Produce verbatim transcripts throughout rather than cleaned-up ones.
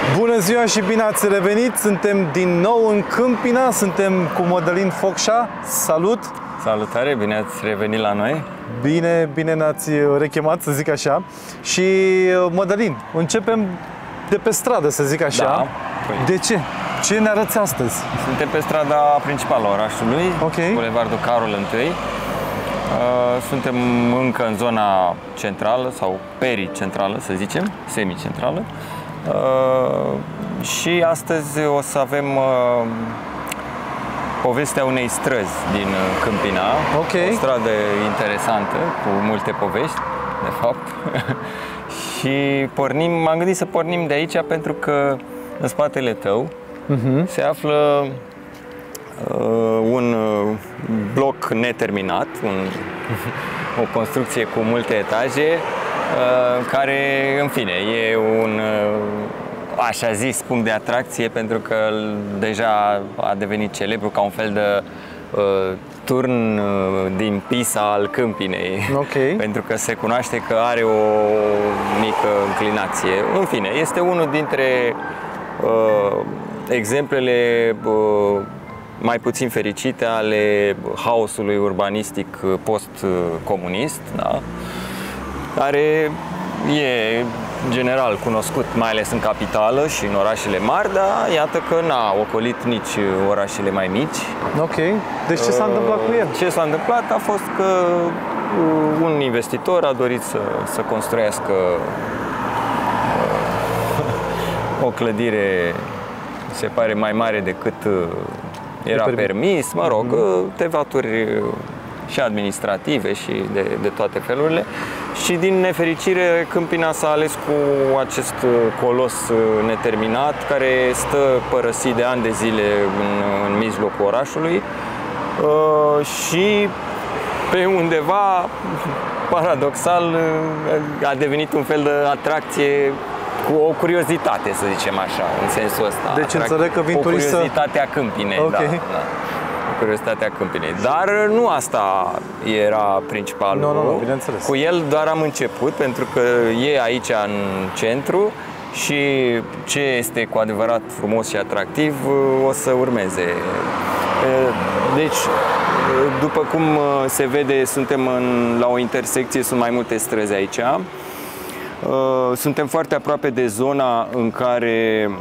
Bună ziua și bine ați revenit! Suntem din nou în Câmpina, suntem cu Mădălin Focșa. Salut! Salutare, bine ați revenit la noi! Bine, bine ne-ați rechemat, să zic așa. Și Mădălin, începem de pe stradă, să zic așa. Da. De ce? Ce ne arăți astăzi? Suntem pe strada principală a orașului, okay. Bulevardul Carol întâi. Suntem încă în zona centrală sau pericentrală, să zicem, semicentrală. Și astăzi o să avem povestea unei străzi din Câmpina. Okay. O stradă interesantă, cu multe povești, de fapt. Și pornim, m-am gândit să pornim de aici pentru că în spatele tău uh-huh. se află uh, un bloc neterminat, un, o construcție cu multe etaje, uh, care, în fine, e un uh, așa zis punct de atracție pentru că deja a devenit celebru ca un fel de uh, turn uh, din Pisa al Câmpinei. Okay. Pentru că se cunoaște că are o mică înclinație. În fine, este unul dintre uh, exemplele uh, mai puțin fericite ale haosului urbanistic post-comunist, da? Care e general cunoscut, mai ales în capitală și în orașele mari, dar iată că n-a ocolit nici orașele mai mici. Ok. Deci ce s-a întâmplat cu el? Ce s-a întâmplat a fost că un investitor a dorit să, să construiască o clădire, se pare, mai mare decât era permis, mă rog, tevaturi și administrative și de, de toate felurile. Și din nefericire Câmpina s-a ales cu acest colos neterminat care stă părăsit de ani de zile în, în mijlocul orașului uh, și pe undeva, paradoxal, a devenit un fel de atracție cu o curiozitate, să zicem așa, în sensul ăsta. Deci înțeleg că vin o turiști să... curiozitatea Câmpinei, okay. da, da. Curiozitatea Câmpinei. Dar nu asta era principalul. Nu, nu, nu, bineînțeles. Cu el doar am început, pentru că e aici în centru și ce este cu adevărat frumos și atractiv o să urmeze. Deci, după cum se vede, suntem în, la o intersecție, sunt mai multe străzi aici. Suntem foarte aproape de zona în care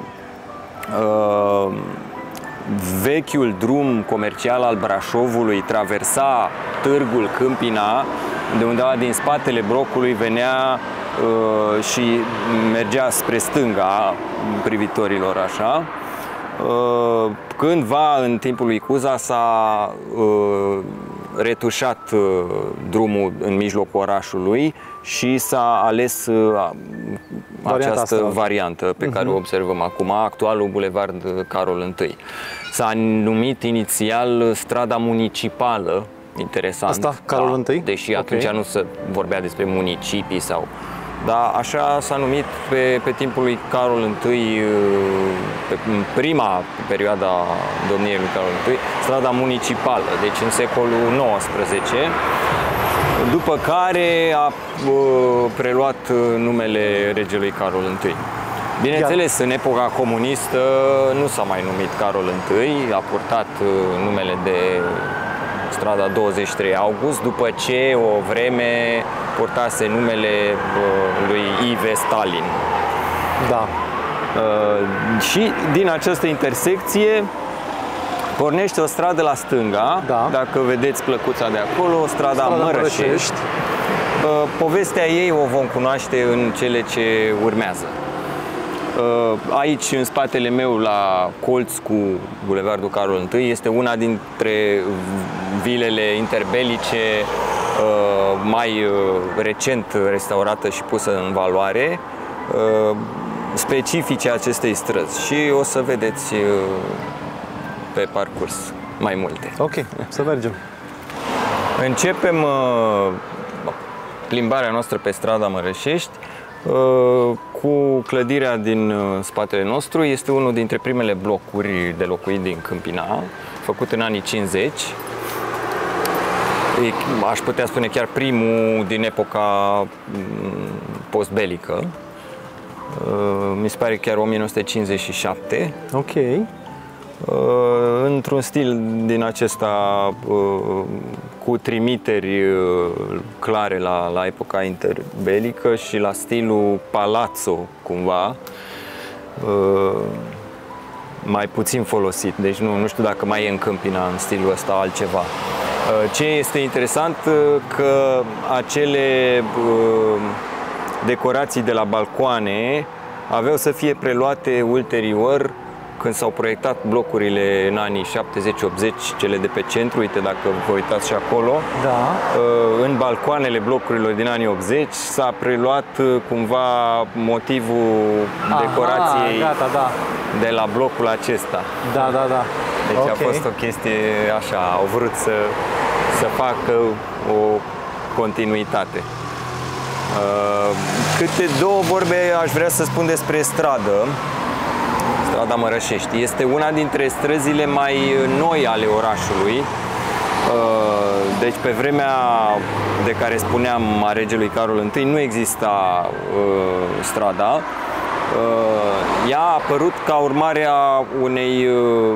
uh, vechiul drum comercial al Brașovului traversa târgul Câmpina, de undeva din spatele blocului venea uh, și mergea spre stânga privitorilor, așa. Uh, cândva, în timpul lui Cuza, s-a uh, retușat uh, drumul în mijlocul orașului și s-a ales uh, această asta. variantă pe uh-huh. care o observăm acum, actualul Bulevard Carol întâi. S-a numit inițial strada municipală, interesant. Asta, Carol întâi? Deși okay. atunci nu se vorbea despre municipii sau... Dar așa s-a numit pe, pe timpul lui Carol întâi, pe, în prima perioadă a domniei lui Carol întâi, strada municipală, deci în secolul nouăsprezece, după care a preluat numele regelui Carol întâi. Bineînțeles, în epoca comunistă nu s-a mai numit Carol întâi, a purtat numele de strada douăzeci și trei august, după ce o vreme purtase numele lui Ive Stalin. Da. Uh, și din această intersecție pornește o stradă la stânga, da. Dacă vedeți plăcuța de acolo, strada, strada Mărășești. Mărășești. Uh, povestea ei o vom cunoaște în cele ce urmează. Aici, în spatele meu, la colț cu Bulevardul Carol întâi, este una dintre vilele interbelice mai recent restaurată și pusă în valoare, specifice acestei străzi. Și o să vedeți pe parcurs mai multe. Ok, să mergem. Începem plimbarea noastră pe strada Mărășești cu clădirea din spatele nostru. Este unul dintre primele blocuri de locuit din Câmpina, făcut în anii cincizeci. Aș putea spune chiar primul din epoca postbelică. mi se pare chiar o mie nouă sute cincizeci și șapte. Ok. Într-un stil din acesta cu trimiteri clare la, la epoca interbelică și la stilul palazzo, cumva, mai puțin folosit. Deci nu, nu știu dacă mai e în Câmpina în stilul ăsta altceva. Ce este interesant, că acele decorații de la balcoane aveau să fie preluate ulterior când s-au proiectat blocurile în anii șaptezeci optzeci, cele de pe centru, uite dacă vă uitați și acolo. Da. În balcoanele blocurilor din anii optzeci s-a preluat cumva motivul Aha, decorației gata, da. de la blocul acesta. Da, da, da. Deci okay. a fost o chestie așa, au vrut să, să facă o continuitate. Câte două vorbe aș vrea să spun despre stradă. Strada Mărășești. Este una dintre străzile mai noi ale orașului. Deci pe vremea de care spuneam a regelui Carol întâi nu exista strada. Ea a apărut ca urmare a unei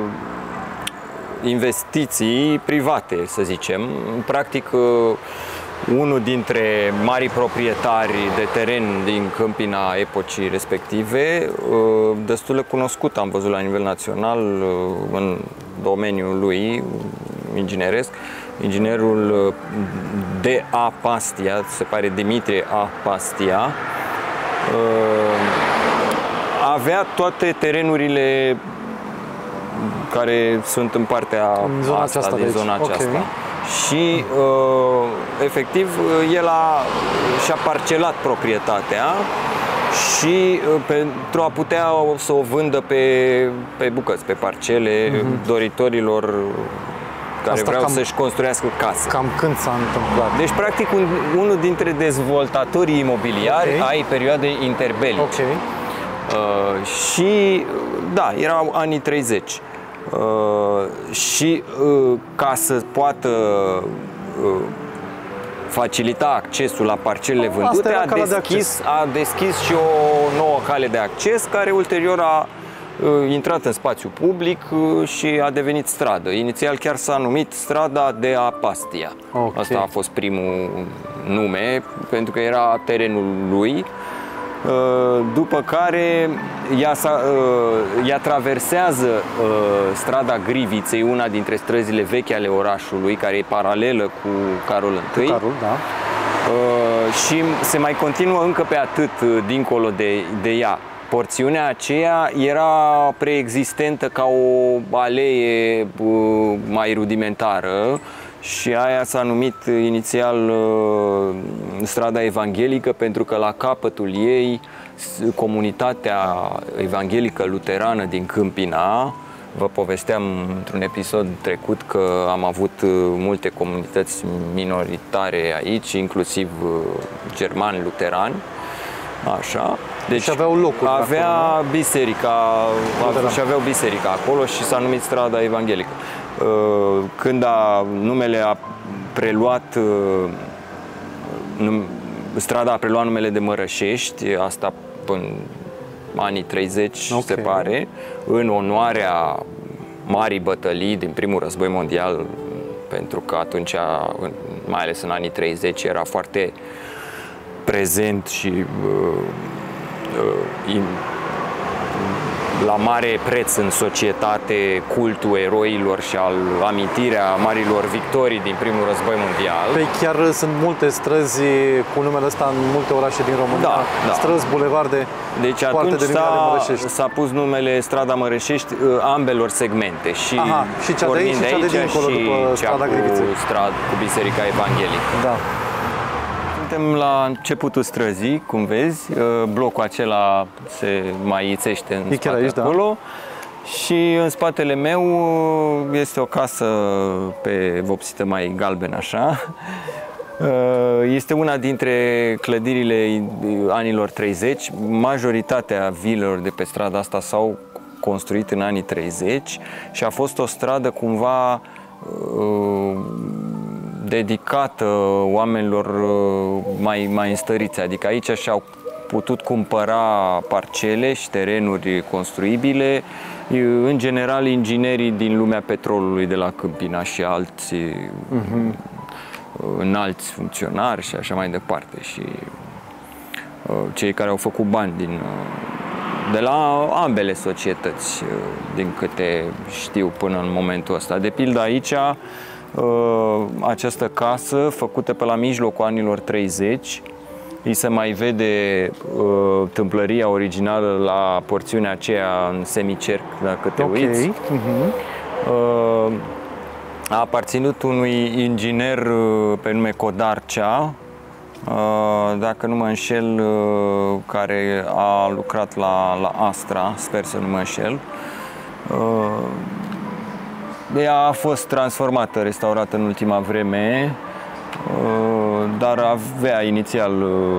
investiții private, să zicem. Practic, unul dintre marii proprietari de teren din Câmpina epocii respective, destul de cunoscut, am văzut la nivel național în domeniul lui ingineresc, inginerul D A Pastia, se pare Dimitrie A Pastia, avea toate terenurile care sunt în partea în zona asta, aceasta, din deci. zona aceasta. Okay. Și uh, efectiv el a, și-a parcelat proprietatea și uh, pentru a putea să o vândă pe, pe bucăți, pe parcele, mm-hmm. doritorilor care Asta vreau cam, să-și construiască casă. Cam când s-a întâmplat? Deci practic un, unul dintre dezvoltatorii imobiliari okay. ai perioadei interbelice. Okay. Uh, și da, erau anii treizeci. Uh, și uh, ca să poată uh, facilita accesul la parcelele vândute, a deschis, de a deschis și o nouă cale de acces, care ulterior a uh, intrat în spațiu public uh, și a devenit stradă. Inițial chiar s-a numit Strada de a Pastia. Okay. Asta a fost primul nume, pentru că era terenul lui. După care ea, ea traversează strada Griviței, una dintre străzile vechi ale orașului, care e paralelă cu Carol întâi. Cu Carol, da. Și se mai continuă încă pe atât dincolo de, de ea. Porțiunea aceea era preexistentă ca o alee mai rudimentară și aia s-a numit inițial uh, Strada Evanghelică, pentru că la capătul ei comunitatea evanghelică luterană din Câmpina, vă povesteam într-un episod trecut că am avut multe comunități minoritare aici, inclusiv uh, germani luterani, așa. Deci și aveau locuri avea acolo, biserica, și aveau biserica acolo și s-a numit Strada Evanghelică. Când a, numele a preluat, num, strada a preluat numele de Mărășești, asta până anii treizeci, okay. se pare, în onoarea marii bătălii din primul război mondial, pentru că atunci, mai ales în anii treizeci, era foarte prezent și uh, uh, in, la mare preț în societate cultul eroilor și al amintirea marilor victorii din primul război mondial. Păi chiar sunt multe străzi cu numele ăsta în multe orașe din România, da, da. străzi, bulevarde. Deci atunci s-a pus numele Strada Mărășești ambelor segmente. Și, Aha, și cea de aici și cea de dincolo, după Strada Griviței. Strad, cu Biserica Evanghelică. Da. Suntem la începutul străzii, cum vezi, blocul acela se mai ițește în spate aici, acolo. Da. Și în spatele meu este o casă pe vopsită mai galbenă așa. Este una dintre clădirile anilor treizeci. Majoritatea vilelor de pe strada asta s-au construit în anii treizeci și a fost o stradă cumva dedicată oamenilor mai, mai înstăriți. Adică aici și-au putut cumpăra parcele și terenuri construibile, în general inginerii din lumea petrolului de la Câmpina și alți uh-huh. înalți funcționari și așa mai departe. Și cei care au făcut bani din, de la ambele societăți, din câte știu până în momentul ăsta. De pildă aici, această casă, făcută pe la mijlocul anilor treizeci, îi se mai vede uh, tâmplăria originală la porțiunea aceea în semicerc, dacă te okay. uiți. Uh-huh. Uh, a aparținut unui inginer uh, pe nume Codarcea, uh, dacă nu mă înșel, uh, care a lucrat la, la Astra, sper să nu mă înșel. Uh, ea a fost transformată, restaurată în ultima vreme, dar avea inițial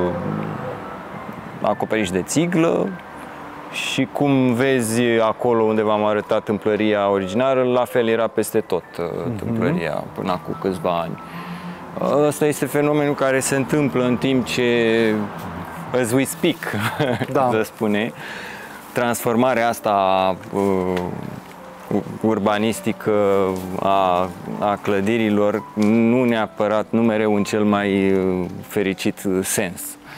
acoperiș de țiglă și cum vezi acolo unde v-am arătat tâmplăria originală, la fel era peste tot tâmplăria până acum câțiva ani. Ăsta este fenomenul care se întâmplă în timp ce as we speak, da. se spune. Transformarea asta urbanistică a, a clădirilor, nu neapărat, nu mereu în cel mai fericit sens.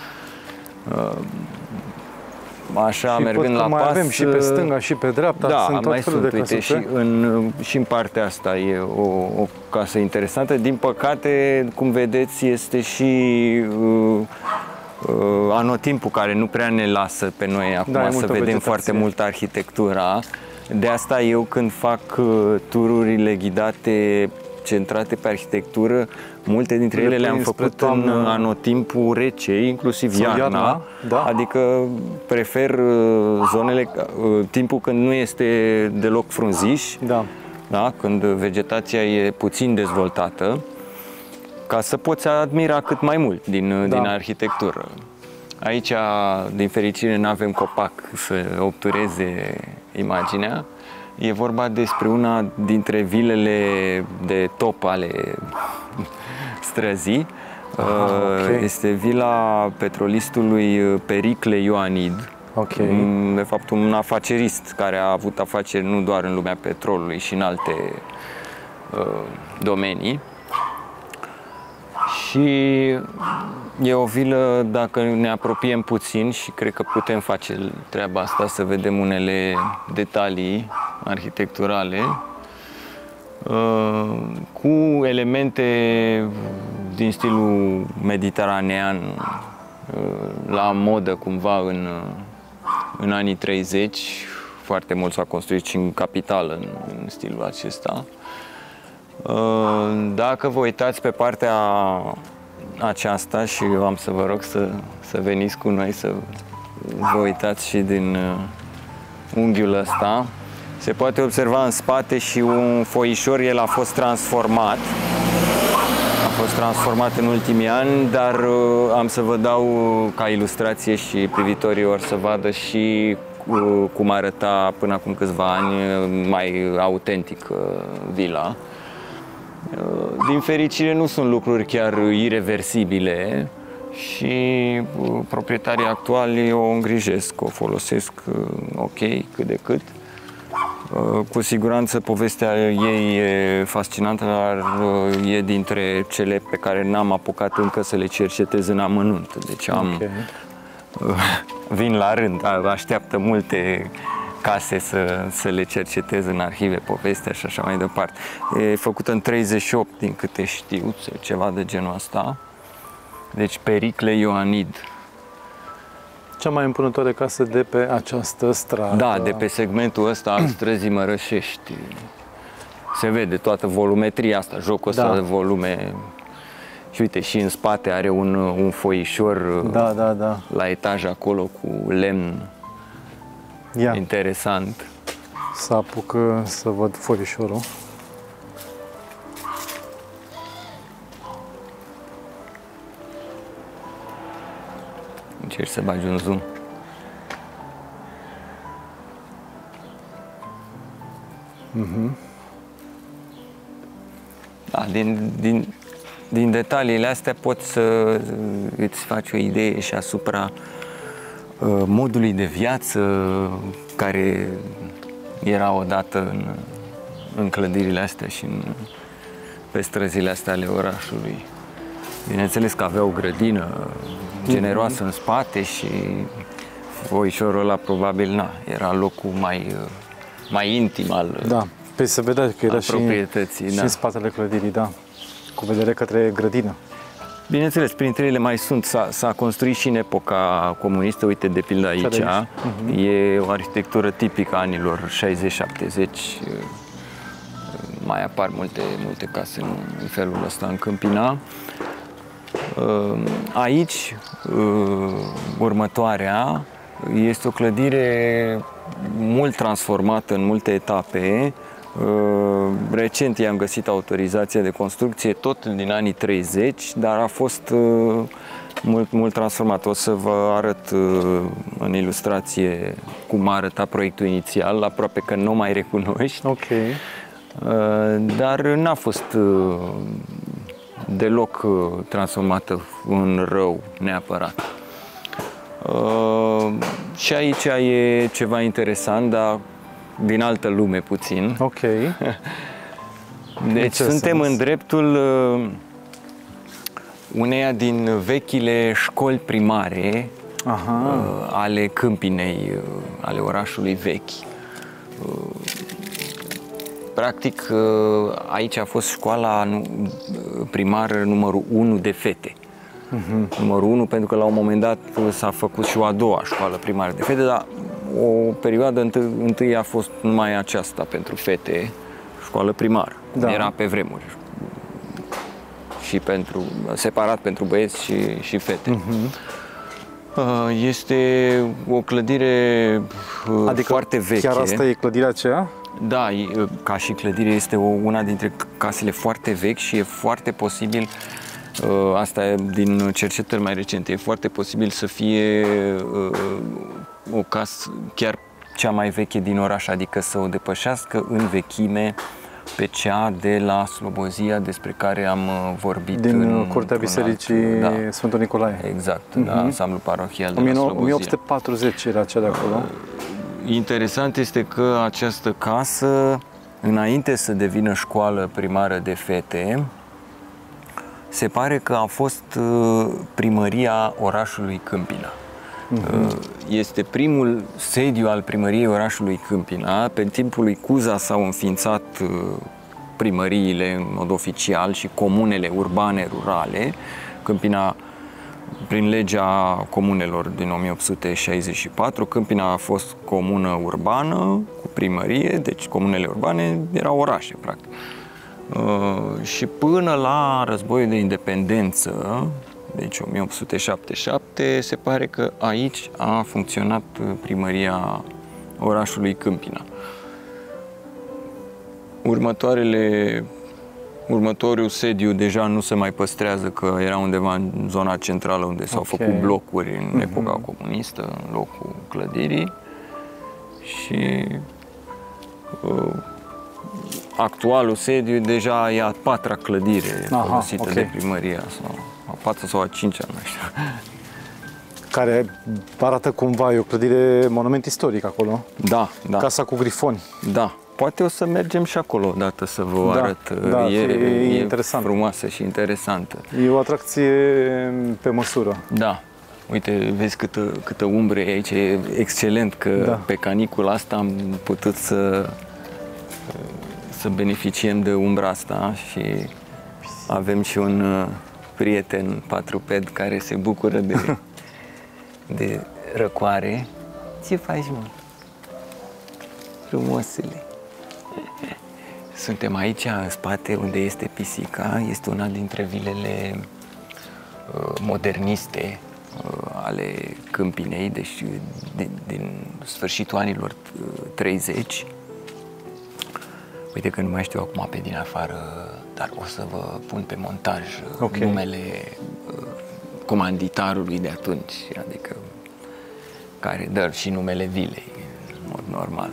Așa, și mergând la mai pas, avem și pe stânga și pe dreapta, da, sunt tot mai felul sunt, de uite, și în, și în partea asta e o, o casă interesantă. Din păcate, cum vedeți, este și uh, uh, anotimpul care nu prea ne lasă pe noi acum da, să vedem vegetație. Foarte mult arhitectura. De asta eu, când fac uh, tururile ghidate centrate pe arhitectură, multe dintre ele le-am făcut toamnă, în anotimpul rece, inclusiv iarna, iarna da. Adică prefer uh, zonele, uh, timpul când nu este deloc frunziș, da. Da? Când vegetația e puțin dezvoltată, ca să poți admira cât mai mult din, da. Din arhitectură. Aici, din fericire, nu avem copac să obtureze imaginea. E vorba despre una dintre vilele de top ale străzii. Ah, okay. Este vila petrolistului Pericle Ioanid. Okay. De fapt, un afacerist care a avut afaceri nu doar în lumea petrolului, și în alte uh, domenii. Și e o vilă, dacă ne apropiem puțin, și cred că putem face treaba asta, să vedem unele detalii arhitecturale, cu elemente din stilul mediteranean, la modă cumva în, în anii treizeci. Foarte mult s-a construit și în capitală în, în stilul acesta. Dacă vă uitați pe partea aceasta, și eu am să vă rog să, să veniți cu noi să vă uitați și din unghiul ăsta, se poate observa în spate și un foișor. El a fost transformat. A fost transformat în ultimii ani, dar am să vă dau ca ilustrație și privitorii or să vadă și cum arăta până acum câțiva ani mai autentic vila. Din fericire nu sunt lucruri chiar ireversibile și proprietarii actuali o îngrijesc, o folosesc ok, cât de cât. Cu siguranță povestea ei e fascinantă, dar e dintre cele pe care n-am apucat încă să le cercetez în amănunt. Deci am, okay. vin la rând, așteaptă multe case să, să le cercetez în arhive, povestea și așa mai departe. E făcută în treizeci și opt, din câte știu, ceva de genul ăsta. Deci Pericle Ioanid. Cea mai impunătoare casă de pe această stradă. Da, de pe segmentul ăsta al străzii Mărășești. Se vede toată volumetria asta, jocul ăsta da. De volume. Și uite, și în spate are un, un foișor da, da, da. La etaj acolo cu lemn. Ia. Interesant. Să apuc să văd foișorul. Încerci să bagi un zoom. Mm-hmm. Da, din, din, din detaliile astea poți să îți faci o idee și asupra modului de viață care era odată în, în clădirile astea și în, pe străzile astea ale orașului. Bineînțeles că avea o grădină generoasă în spate și foișorul ăla probabil na, era locul mai, mai intim al, da. Păi se vedea că era și, proprietății. și da. în spatele clădirii, da, cu vedere către grădină. Bineînțeles, printre ele mai sunt, s-a construit și în epoca comunistă, uite, de pildă aici, aici. Uh-huh. E o arhitectură tipică a anilor șaizeci șaptezeci, mai apar multe, multe case în, în felul ăsta în Câmpina. Aici, următoarea, este o clădire mult transformată în multe etape. Recent i-am găsit autorizația de construcție, tot din anii treizeci, dar a fost mult, mult transformat. O să vă arăt în ilustrație cum arăta proiectul inițial, aproape că nu mai recunoști. Ok. Dar n-a fost deloc transformată în rău neapărat. Și aici e ceva interesant, dar din altă lume puțin. Ok. Deci suntem sens? în dreptul uneia din vechile școli primare Aha. ale Câmpinei, ale orașului vechi. Practic, aici a fost școala primară numărul unu de fete. Uh-huh. Numărul unu, pentru că la un moment dat s-a făcut și o a doua școală primară de fete, dar o perioadă întâi, întâi a fost numai aceasta pentru fete, școală primară, da. Era pe vremuri. Și pentru, separat pentru băieți și, și fete. Uh-huh. Este o clădire adică foarte veche. Chiar asta e clădirea aceea? Da, ca și clădire este o, una dintre casele foarte vechi și e foarte posibil, asta e din cercetări mai recente, e foarte posibil să fie o casă chiar cea mai veche din oraș, adică să o depășească în vechime pe cea de la Slobozia, despre care am vorbit. Din în, curtea bisericii da. Sfântul Nicolae. Exact, uh-huh. da, ansamblu parohial de la Slobozia. o mie opt sute patruzeci era cea de acolo. Interesant este că această casă, înainte să devină școală primară de fete, se pare că a fost primăria orașului Câmpina. Uh-huh. Este primul sediu al primăriei orașului Câmpina. Pe timpul lui Cuza s-au înființat primăriile în mod oficial și comunele urbane, rurale. Câmpina, prin legea comunelor din o mie opt sute șaizeci și patru, Câmpina a fost comună urbană cu primărie, deci comunele urbane erau orașe, practic. Uh, și până la războiul de independență, deci o mie opt sute șaptezeci și șapte, se pare că aici a funcționat primăria orașului Câmpina. Următoarele, următorul sediu deja nu se mai păstrează, că era undeva în zona centrală unde s-au okay. făcut blocuri în uh-huh. epoca comunistă, în locul clădirii. Și uh, actualul sediu deja e a patra clădire Aha, folosită okay. de primăria, sau a patra sau a cincea, nu știu. Care arată cumva, e o clădire monument istoric acolo. Da, da. Casa cu grifoni. Da. Poate o să mergem și acolo odată să vă da, arăt. Da, e, e, e interesant. Frumoasă și interesantă. E o atracție pe măsură. Da. Uite, vezi câtă, câtă umbre e aici. E excelent că da. pe canicula asta am putut să, să beneficiem de umbra asta și avem și un prieten patruped care se bucură de, de răcoare. Ce faci, mă? Frumosule. Suntem aici, în spate, unde este pisica. Este una dintre vilele uh, moderniste uh, ale Câmpinei, deci din, din sfârșitul anilor treizeci. Uite că nu mai știu acum pe din afară, dar o să vă pun pe montaj okay. numele uh, comanditarului de atunci, adică care dă și numele vilei, în mod normal.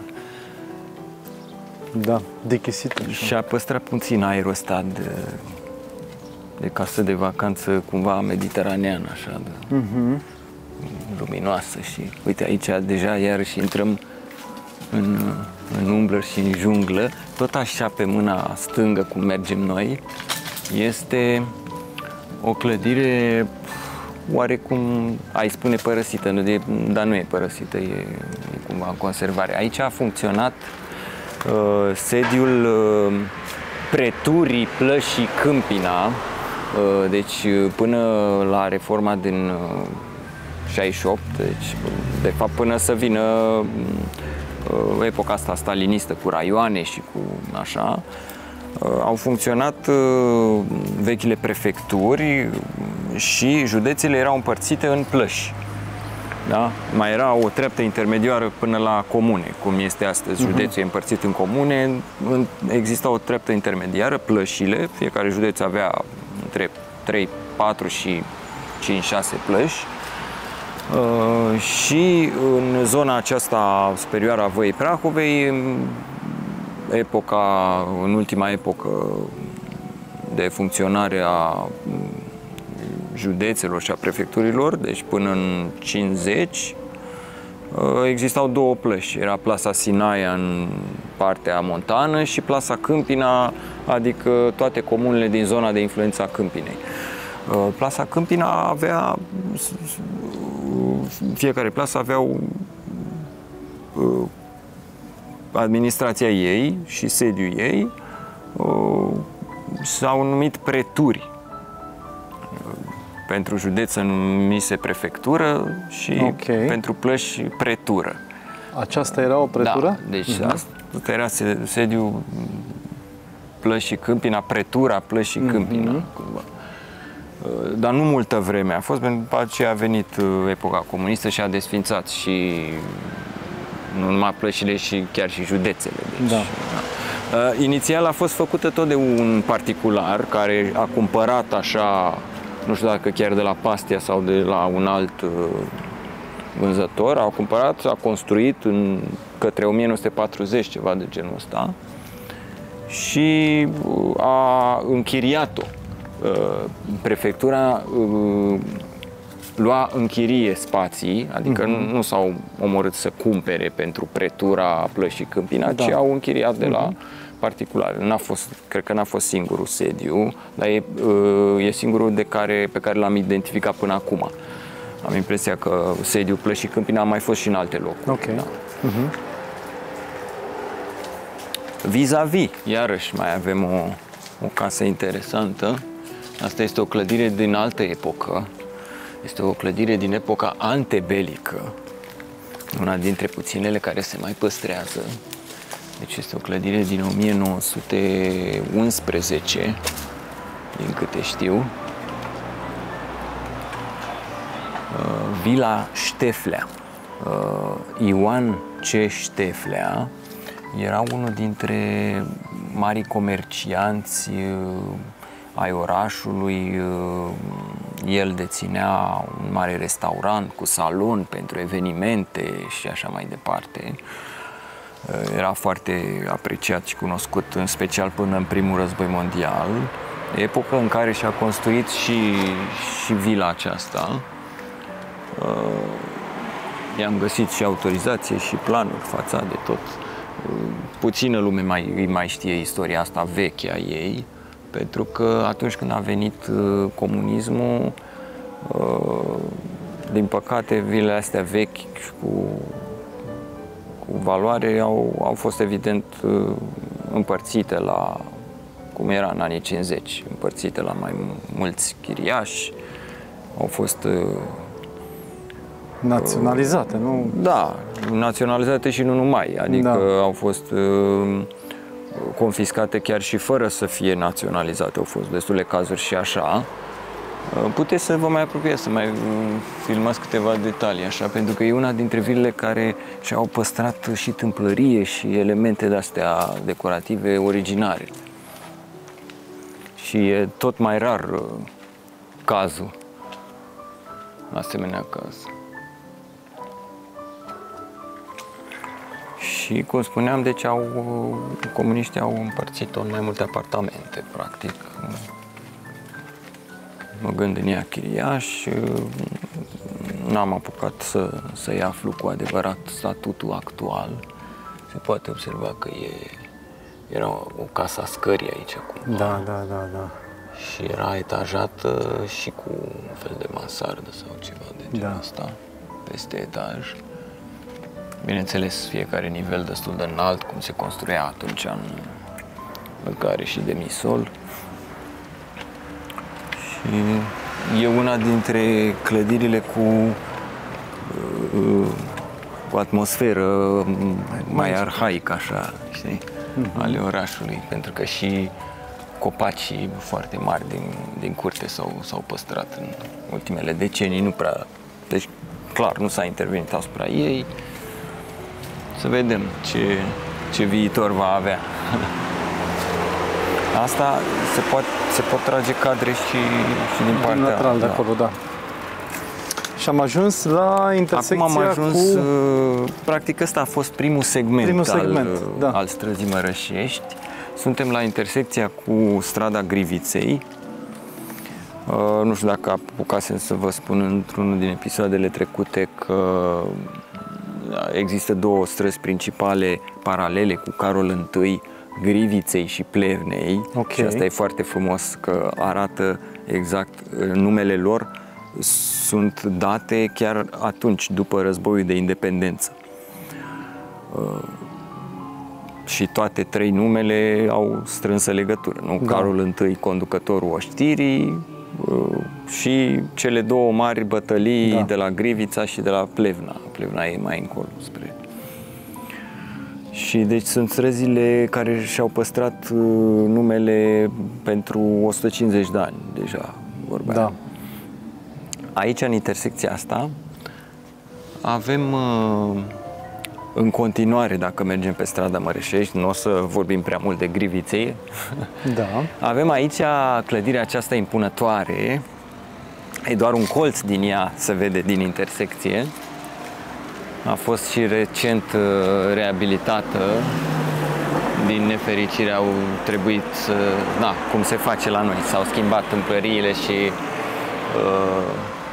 Da, dechisită. Și a păstrat puțin aerul ăsta de, de casă de vacanță, cumva mediteranean, așa. De, uh-huh. luminoasă și uite aici deja iarăși intrăm în, în umbră și în junglă. Tot așa pe mâna stângă cum mergem noi este o clădire oarecum, ai spune părăsită, nu de, dar nu e părăsită, e, e cumva în conservare. Aici a funcționat uh, sediul uh, preturii Plășii Câmpina, uh, deci până la reforma din uh, șaizeci și opt, deci de fapt până să vină uh, epoca asta stalinistă cu raioane și cu așa, uh, au funcționat uh, vechile prefecturi și județele erau împărțite în plăși. Da? Mai era o treaptă intermediară până la comune, cum este astăzi. Județul e împărțit în comune, exista o treaptă intermediară, plășile, fiecare județ avea între trei, patru și cinci, șase plăși. Uh, și în zona aceasta superioară a Văii Prahovei, epoca, în ultima epocă de funcționare a județelor și a prefecturilor, deci până în cincizeci, existau două plăși. Era Plasa Sinaia în partea montană și Plasa Câmpina, adică toate comunele din zona de influență a Câmpinei. Plasa Câmpina avea, fiecare plasă avea o, administrația ei și sediul ei, s-au numit preturi. Pentru județ se numise prefectură și okay. pentru plăși pretură. Aceasta era o pretură? Da, deci uh-huh. asta era sediul Plășii Câmpina, pretura Plășii uh-huh. Câmpina. Cumva. Dar nu multă vreme a fost, pentru că după aceea a venit epoca comunistă și a desfințat și nu numai plășile, și chiar și județele. Deci, da. Da. Inițial a fost făcută tot de un particular care a cumpărat așa, nu știu dacă chiar de la Pastia sau de la un alt vânzător, a cumpărat, a construit în către o mie nouă sute patruzeci, ceva de genul ăsta, și a închiriat-o. Prefectura lua în chirie spații, adică uh-huh. nu, nu s-au omorât să cumpere pentru pretura Plășii Câmpina, da. ci au închiriat de la uh-huh. particulare. N-a fost, cred că n-a fost singurul sediu, dar e, e singurul de care, pe care l-am identificat până acum. Am impresia că sediul Plășii Câmpina a mai fost și în alte locuri. Okay. Da. Uh-huh. Vis-a-vis, iarăși mai avem o, o casă interesantă. Asta este o clădire din altă epocă. Este o clădire din epoca antebelică, una dintre puținele care se mai păstrează. Deci este o clădire din o mie nouă sute unsprezece, din câte știu. Vila Șteflea. Ioan C. Șteflea era unul dintre marii comercianți ai orașului. El deținea un mare restaurant cu salon pentru evenimente și așa mai departe. Era foarte apreciat și cunoscut, în special până în primul război mondial, epocă în care și-a construit și, și vila aceasta. I-am găsit și autorizație și planuri, fațade, tot. Puțină lume mai, îi mai știe istoria asta veche a ei, pentru că atunci când a venit comunismul, din păcate, vilele astea vechi cu, cu valoare au, au fost evident împărțite la, cum era în anii cincizeci, împărțite la mai mulți chiriași, au fost naționalizate, nu? Da, naționalizate și nu numai, adică da. au fost uh, confiscate chiar și fără să fie naționalizate, au fost destule cazuri și așa. Uh, puteți să vă mai apropiați, să mai uh, filmați câteva detalii, așa, pentru că e una dintre vilele care și-au păstrat și tâmplărie și elemente de-astea decorative originare. Și e tot mai rar uh, cazul, asemenea caz. Și, cum spuneam, deci au, comuniștii au împărțit-o în mai multe apartamente, practic. Mă gând în ea chiriași, n-am apucat să, să-i aflu cu adevărat statutul actual. Se poate observa că e, era o, o casă a scării aici cumva. Da, da, da, da. Și era etajată și cu un fel de mansardă sau ceva de genul Da. ăsta, peste etaj. Bineînțeles, fiecare nivel destul de înalt, cum se construia atunci în mâncare și demisol. Și e una dintre clădirile cu, cu atmosferă mai arhaică, așa, știi, mm-hmm. ale orașului, pentru că și copacii foarte mari din, din curte s-au, s-au păstrat în ultimele decenii, nu prea, deci clar, nu s-a intervenit asupra ei. Să vedem ce, ce viitor va avea. Asta se pot, se pot trage cadre și, și din partea lateral de da. acolo, da. Și am ajuns la intersecția Acum am ajuns, cu... practic ăsta a fost primul segment, primul segment al, da. al străzii Mărășești. Suntem la intersecția cu strada Griviței. Uh, nu știu dacă apucasem să vă spun într-unul din episoadele trecute că există două străzi principale paralele cu Carol I, Griviței și Plevnei. Okay. Și asta e foarte frumos că arată exact numele lor sunt date chiar atunci, după războiul de independență. Uh, și toate trei numele au strânsă legătură, nu? Da. Carol I, conducătorul oștirii, uh, și cele două mari bătălii da. de la Grivița și de la Plevna. Plevna e mai încolo spre. Și deci sunt străzile care și-au păstrat uh, numele pentru o sută cincizeci de ani deja, vorba. Da. Aici, în intersecția asta, avem uh, în continuare, dacă mergem pe strada Mărășești, nu o să vorbim prea mult de Griviței, da. avem aici clădirea aceasta impunătoare, e doar un colț din ea, se vede din intersecție, a fost și recent uh, reabilitată, din nefericire au trebuit să, na, cum se face la noi, s-au schimbat tâmplăriile și uh,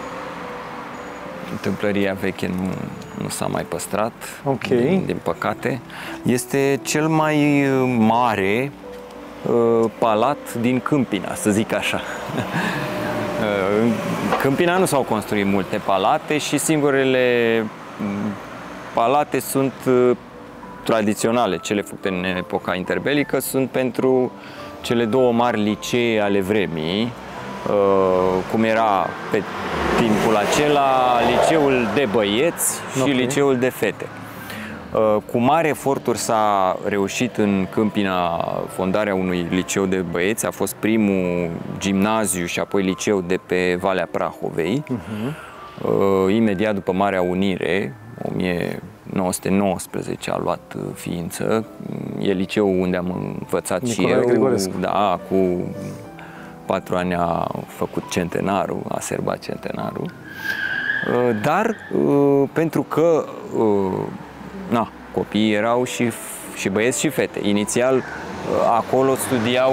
tâmplăria veche nu, nu s-a mai păstrat, okay. din, din păcate. Este cel mai mare uh, palat din Câmpina, să zic așa. În Câmpina nu s-au construit multe palate și singurele palate sunt uh, tradiționale, cele făcute în epoca interbelică, sunt pentru cele două mari licee ale vremii, cum era pe timpul acela liceul de băieți și okay. liceul de fete. Cu mari eforturi s-a reușit în Câmpina fondarea unui liceu de băieți, a fost primul gimnaziu și apoi liceu de pe Valea Prahovei. Uh-huh. Imediat după Marea Unire, o mie nouă sute nouăsprezece a luat ființă, e liceul unde am învățat Nicolae și eu. Grigorescu. Da, cu patru ani a făcut centenarul, a serbat centenarul. Dar pentru că na, copiii erau și, și băieți și fete. Inițial acolo studiau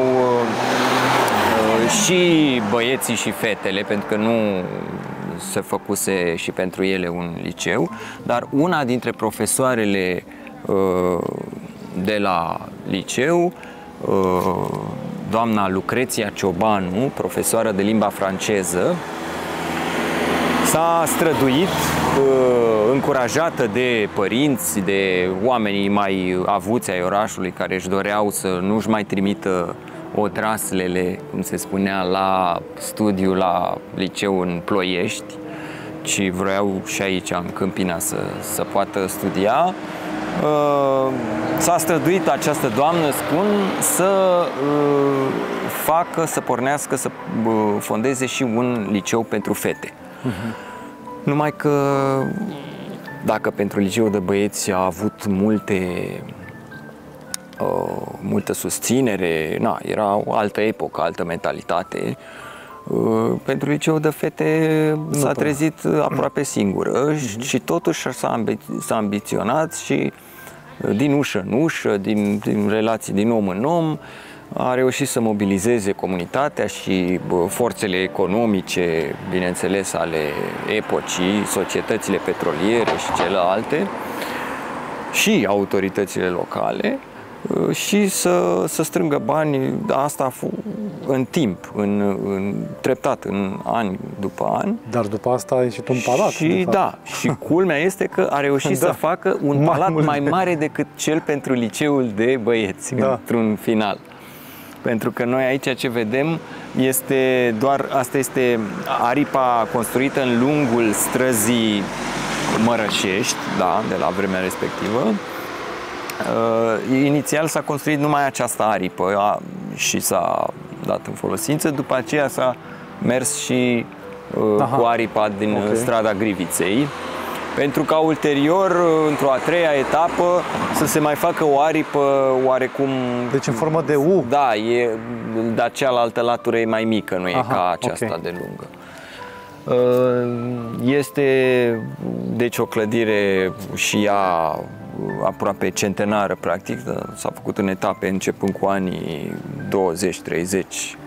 și băieții și fetele, pentru că nu se făcuse și pentru ele un liceu, dar una dintre profesoarele de la liceu, doamna Lucreția Ciobanu, profesoară de limba franceză, s-a străduit, încurajată de părinți, de oamenii mai avuți ai orașului care își doreau să nu-și mai trimită odraslele, cum se spunea, la studiu la liceu în Ploiești, ci vreau și aici, în Câmpina, să, să poată studia. S-a străduit această doamnă, spun, să facă, să pornească, să fondeze și un liceu pentru fete. Uh-huh. Numai că dacă pentru liceul de băieți a avut multe, uh, multă susținere, na, era o altă epocă, altă mentalitate, uh, pentru liceul de fete s-a trezit aproape singură. Uh-huh. Și totuși s-a, ambi- s-a ambiționat și din ușă în ușă, din, din relații din om în om, a reușit să mobilizeze comunitatea și bă, forțele economice, bineînțeles, ale epocii, societățile petroliere și celelalte, și autoritățile locale, și să, să strângă bani, asta în timp, în, în, treptat, în ani după ani. Dar după asta a ieșit un palat. Și da, și culmea este că a reușit da. să facă un mai palat mult. mai mare decât cel pentru liceul de băieți, da. într-un final. Pentru că noi aici ce vedem este doar, asta este aripa construită în lungul străzii Mărășești, da, de la vremea respectivă. Uh, inițial s-a construit numai această aripă a, și s-a dat în folosință, după aceea s-a mers și uh, cu aripa din okay. strada Griviței, pentru ca ulterior, într-o a treia etapă, să se mai facă o aripă oarecum... Deci în formă de U? Da, e, dar cealaltă latură e mai mică, nu e Aha, ca aceasta okay. de lungă. Este, deci, o clădire și ea aproape centenară, practic, s-a făcut în etape începând cu anii douăzeci treizeci,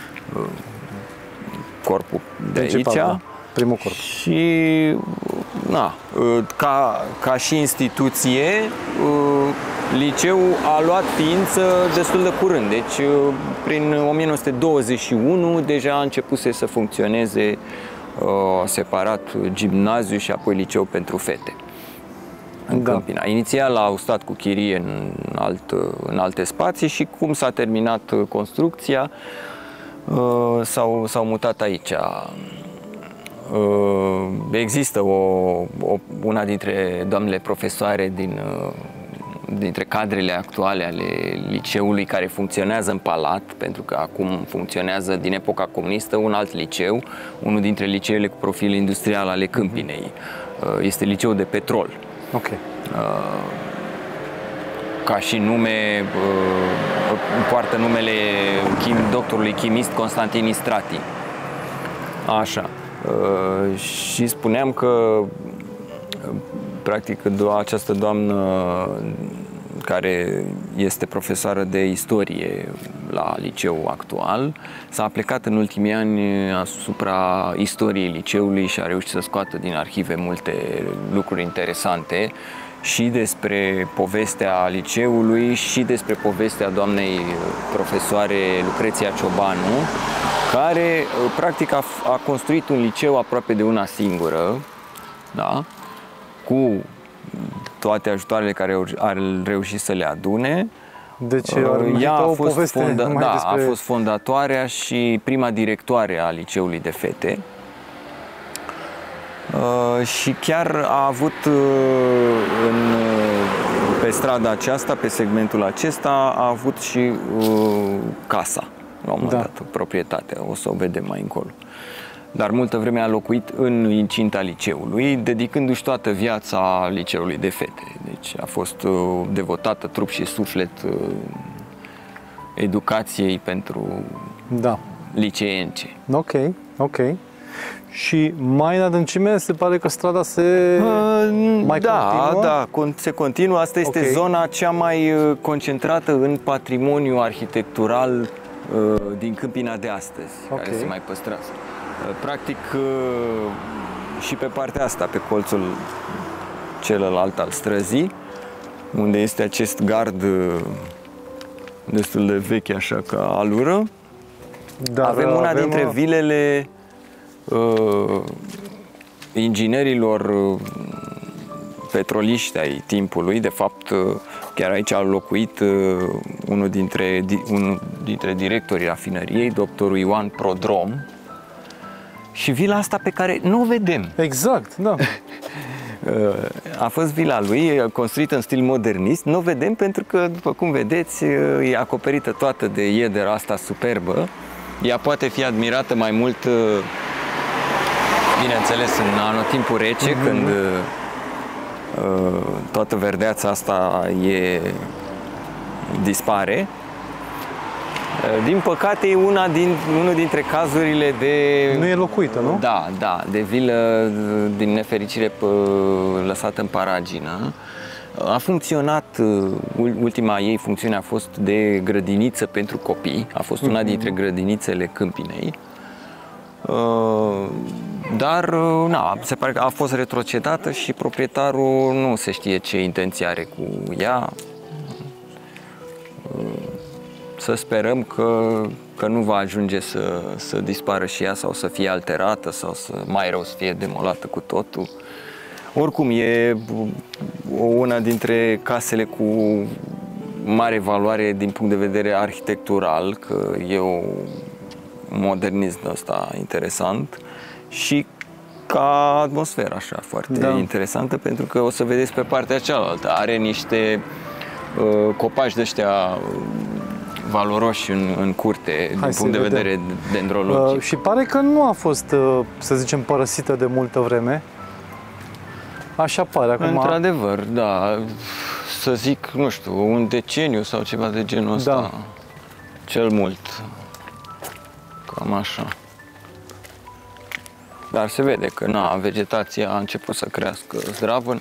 corpul de Principal, aici. Da. Primul corp. Și, na, ca, ca și instituție, liceul a luat ființă destul de curând. Deci, prin o mie nouă sute douăzeci și unu, deja a început să funcționeze separat gimnaziu și apoi liceu pentru fete în da. Câmpina. Inițial au stat cu chirie în, alt, în alte spații și cum s-a terminat construcția, s-au, s-au mutat aici. Există o, o, una dintre doamnele profesoare din, dintre cadrele actuale ale liceului care funcționează în palat, pentru că acum funcționează din epoca comunistă un alt liceu, unul dintre liceele cu profil industrial ale Câmpinei. Este liceul de petrol. Okay. Ca și nume, poartă numele chim, doctorului chimist Constantin Istrati. Așa. Uh, și spuneam că practic această doamnă care este profesoară de istorie la liceu actual s-a plecat în ultimii ani asupra istoriei liceului și a reușit să scoată din arhive multe lucruri interesante și despre povestea liceului și despre povestea doamnei profesoare Lucreția Ciobanu, care practic a, a construit un liceu aproape de una singură, da? Cu toate ajutoarele care a reușit să le adune. Deci ea a fost, fonda, da, despre... a fost fondatoarea și prima directoare a liceului de fete. Uh, și chiar a avut uh, în, pe strada aceasta, pe segmentul acesta, a avut și uh, casa. La un moment da. dat, proprietatea, o să o vedem mai încolo. Dar multă vreme a locuit în incinta liceului, dedicându-și toată viața liceului de fete. Deci a fost uh, devotată trup și suflet uh, educației pentru da. liceence. Ok, ok. Și mai în adâncime se pare că strada se uh, mai da, continuă? Da, se continuă. Asta este okay. zona cea mai concentrată în patrimoniu arhitectural din Câmpina de astăzi, okay. care se mai păstrează. Practic, și pe partea asta, pe colțul celălalt al străzii, unde este acest gard destul de vechi, așa, ca alură, dar avem una avem dintre vilele uh, inginerilor petroliști ai timpului. De fapt, chiar aici a locuit unul dintre, unul dintre directorii rafinăriei, doctorul Ioan Prodrom, și vila asta pe care nu o vedem. Exact, da. A fost vila lui, construită în stil modernist. Nu o vedem pentru că, după cum vedeți, e acoperită toată de iedera asta superbă. Ea poate fi admirată mai mult, bineînțeles, în anotimpul rece, mm-hmm. când toată verdeața asta e, dispare. Din păcate e una din, unul dintre cazurile de... Nu e locuită, nu? Da, da, de vilă din nefericire lăsată în paragină. A funcționat, ultima ei funcțiune a fost de grădiniță pentru copii, a fost una dintre grădinițele Câmpinei, dar na, se pare că a fost retrocedată și proprietarul nu se știe ce intenție are cu ea. Să sperăm că, că nu va ajunge să, să dispară și ea sau să fie alterată sau să mai rău să fie demolată cu totul. Oricum, e una dintre casele cu mare valoare din punct de vedere arhitectural, că e un modernism ăsta interesant și ca atmosferă așa foarte da. interesantă, pentru că o să vedeți pe partea cealaltă. Are niște uh, copaci de ăștia valoroși în, în curte, Hai din punct de vedem. vedere dendrologic. Uh, și pare că nu a fost, uh, să zicem, părăsită de multă vreme. Așa pare acum. Într-adevăr, da. Să zic, nu știu, un deceniu sau ceva de genul ăsta. Da. Cel mult. Cam așa. Dar se vede că, na, vegetația a început să crească zdravă.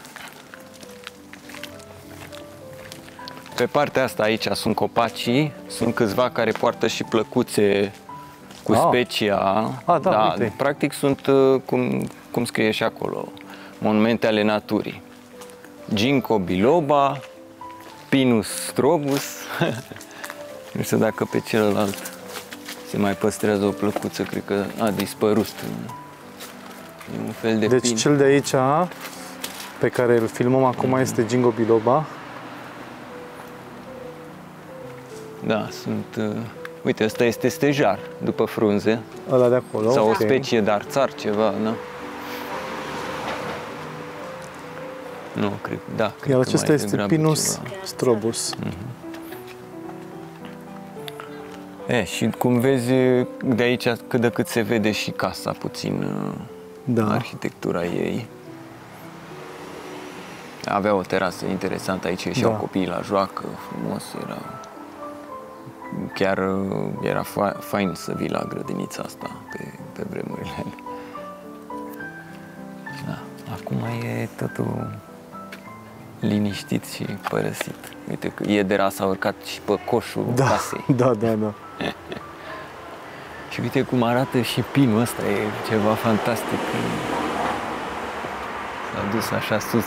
Pe partea asta aici sunt copacii, sunt câțiva care poartă și plăcuțe cu ah. specia. Ah, da, da, practic sunt, cum, cum scrie și acolo, monumente ale naturii. Ginkgo biloba, Pinus strobus. Nu știu dacă pe celălalt se mai păstrează o plăcuță, cred că a dispărut. E un fel de deci pin. Cel de aici, pe care îl filmăm acum, este Ginkgo biloba. Da, sunt... Uh, uite, ăsta este stejar, după frunze. Ăla de acolo, sau okay. o specie de arțar, ceva, nu? Nu, cred, da. Cred Iar acesta este Pinus ceva. strobus. Uh-huh. E, și cum vezi, de aici cât de cât se vede și casa puțin, da. arhitectura ei. Avea o terasă interesantă, aici ieșeau da. copiii la joacă, frumos, era... Chiar era fa fain să vii la grădinița asta pe, pe vremurile. Da, acum e totul liniștit și părăsit. Uite că Iedera s-a urcat și pe coșul da, casei. Da, da, da. Și uite cum arată și pinul ăsta, e ceva fantastic. S-a dus așa sus.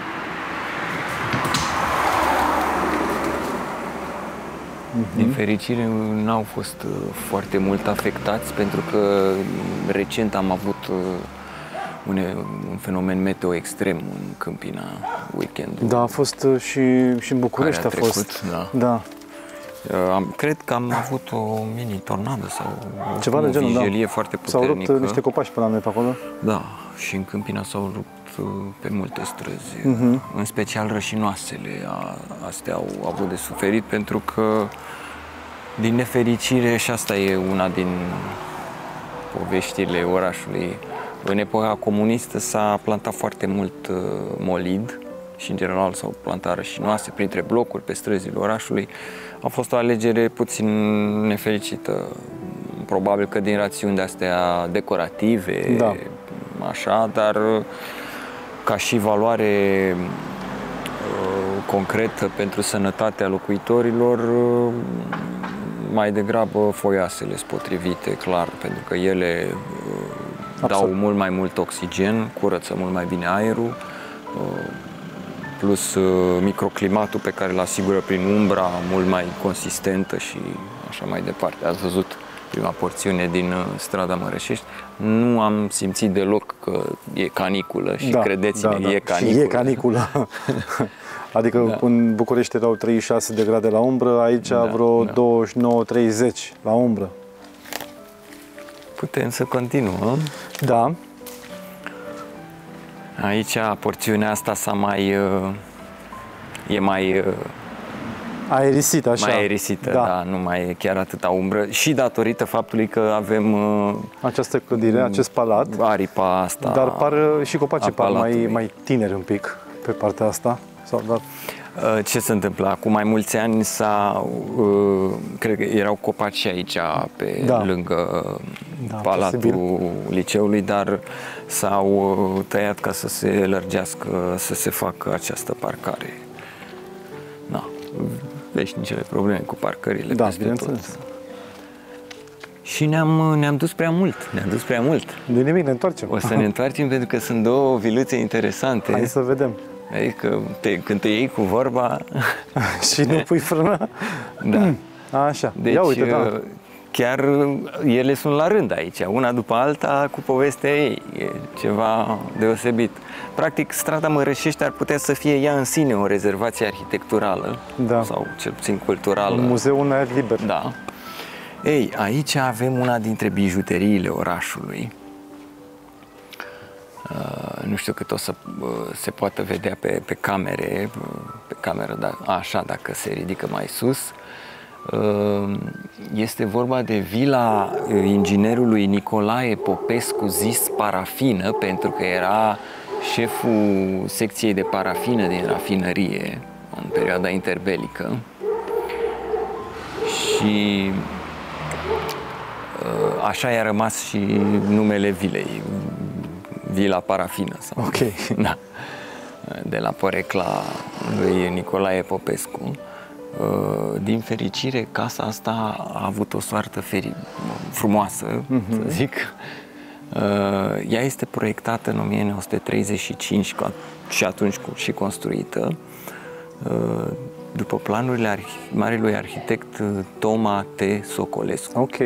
Din fericire n-au fost foarte mult afectați, pentru că recent am avut un, un fenomen meteo extrem în Câmpina, weekendul. Da, a fost și, și în București a, a trecut, fost. Da. Da. Am, cred că am avut o mini-tornadă sau ceva de genul, vijelie da. foarte puternică. S-au rupt niște copaci pe la noi pe acolo. Da, și în Câmpina s-au rupt pe multe străzi, uh-huh. în special rășinoasele. Astea au avut de suferit, pentru că, din nefericire, și asta e una din poveștile orașului, în epoca comunistă s-a plantat foarte mult molid și, în general, s-au plantat rășinoase printre blocuri pe străzile orașului. A fost o alegere puțin nefericită, probabil că din rațiuni de-astea decorative, da. așa, dar ca și valoare concretă pentru sănătatea locuitorilor, mai degrabă foiasele sunt potrivite, clar, pentru că ele Absolut. dau mult mai mult oxigen, curăță mult mai bine aerul, plus microclimatul pe care îl asigură prin umbra mult mai consistentă și așa mai departe. Ați văzut prima porțiune din strada Mărășești, nu am simțit deloc că e caniculă și da, credeți-ne, da, da. e caniculă. Și e caniculă. Adică da. în București erau treizeci și șase de grade la umbră, aici da, vreo da. douăzeci și nouă treizeci la umbră. Putem să continuăm. Da. Aici porțiunea asta s-a mai... e mai... aerisit, așa. Mai aerisită, da. da, nu mai e chiar atâta umbră. Și datorită faptului că avem... această clădire, acest palat. Aripa asta. Dar par și copacii par mai, mai tineri un pic pe partea asta. Sau, dar... Ce se întâmplă? Cu mai mulți ani s-a, cred că erau copaci aici pe da. lângă da, palatul posibil. liceului, dar s-au tăiat ca să se lărgească, să se facă această parcare. Da. Veșnicele probleme cu parcările da, peste bineînțeles. tot. Și ne-am ne-am dus prea mult, ne-am dus prea mult. De nimic, ne întoarcem. O să ne întoarcem pentru că sunt două viluțe interesante. Hai să vedem. Adică te, când te iei cu vorba... și nu pui frână? Da. Așa, deci, ia uite, da. Chiar ele sunt la rând aici, una după alta cu povestea ei. E ceva deosebit. Practic, strada Mărășești ar putea să fie ea în sine o rezervație arhitecturală, da. sau cel puțin culturală. Un muzeu în aer liber. Da. Ei, aici avem una dintre bijuteriile orașului. Uh, nu știu cât o să uh, se poată vedea pe, pe camere, pe cameră, da, așa, dacă se ridică mai sus. Uh, este vorba de vila inginerului Nicolae Popescu, zis Parafină, pentru că era șeful secției de parafină din rafinărie în perioada interbelică. Și uh, așa i-a rămas și numele vilei, Vila Parafină. Sau, ok. Da, de la porecla lui Nicolae Popescu. Din fericire, casa asta a avut o soartă feri frumoasă, mm-hmm. să zic. Ea este proiectată în o mie nouă sute treizeci și cinci și atunci și construită după planurile marilui arhitect Toma T. Socolescu. Ok.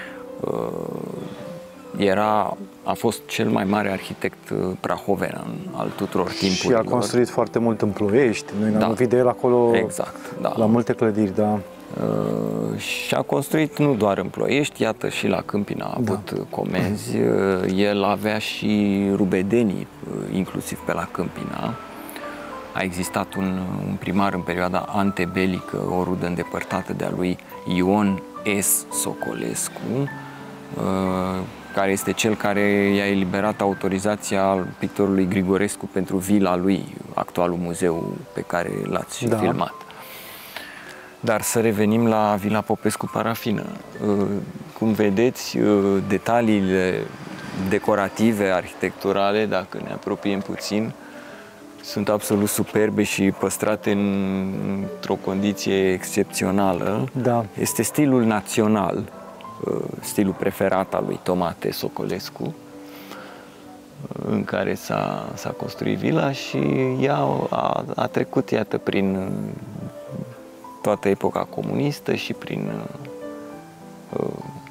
Era, a fost cel mai mare arhitect prahovean al tuturor timpurilor. Și a construit foarte mult în Ploiești. Noi ne-am da. lovit de el acolo, exact, da. la multe clădiri, da. Uh, și a construit nu doar în Ploiești, iată și la Câmpina a avut da. comenzi. Uh, el avea și rubedenii, uh, inclusiv pe la Câmpina. A existat un, un primar în perioada antebelică, o rudă îndepărtată de-a lui Ion S. Socolescu, uh, care este cel care i-a eliberat autorizația pictorului Grigorescu pentru vila lui, actualul muzeu pe care l-ați și da. filmat. Dar să revenim la Vila Popescu Parafină. Cum vedeți, detaliile decorative, arhitecturale, dacă ne apropiem puțin, sunt absolut superbe și păstrate într-o condiție excepțională. Da. Este stilul național, stilul preferat al lui Toma T. Socolescu, în care s-a, s-a construit vila și ea a, a trecut, iată, prin toată epoca comunistă și prin uh,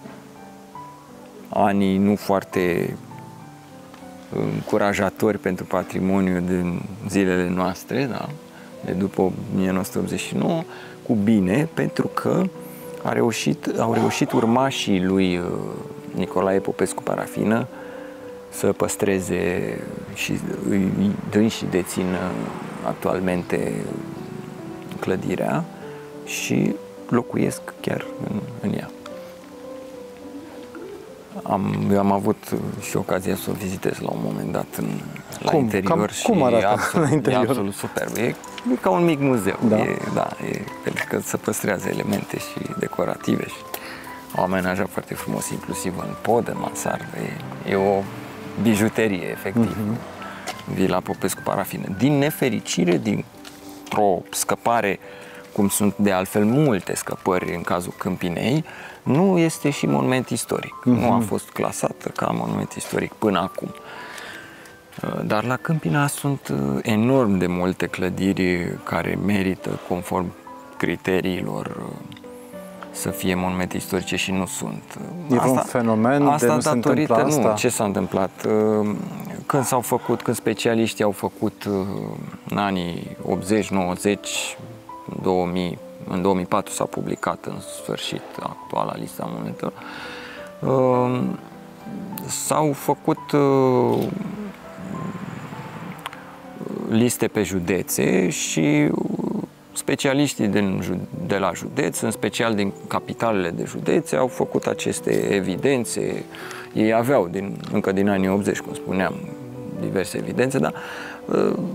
anii nu foarte încurajatori pentru patrimoniul din zilele noastre, da? De după o mie nouă sute optzeci și nouă, cu bine, pentru că a reușit, au reușit urmașii lui Nicolae Popescu Parafină să păstreze și dânsi dețin actualmente clădirea și locuiesc chiar în, în ea. Am, eu am avut și ocazia să o vizitez la un moment dat în, la cum? interior. Cam, și cum arată absolut, la interior? E absolut superb. E, e ca un mic muzeu. Da. E, da, e, pentru că se păstrează elemente și decorative și au amenajat foarte frumos, inclusiv în pod, în mansardă. E, e o bijuterie, efectiv. Uh-huh. Vila Popescu Parafină. Din nefericire, dintr-o scăpare, cum sunt de altfel multe scăpări în cazul Câmpinei, nu este și monument istoric. Uh-huh. Nu a fost clasată ca monument istoric până acum. Dar la Câmpina sunt enorm de multe clădiri care merită, conform criteriilor, să fie monumente istorice și nu sunt. E asta, un fenomen asta de nu datorită, se întâmplă asta? Nu, ce s-a întâmplat? Când s-au făcut, când specialiștii au făcut în anii optzeci nouăzeci, două mii, în două mii patru s-a publicat în sfârșit actuala lista monumentelor, s-au făcut liste pe județe și specialiștii din, de la județ, în special din capitalele de județe, au făcut aceste evidențe. Ei aveau din, încă din anii optzeci, cum spuneam, diverse evidențe, dar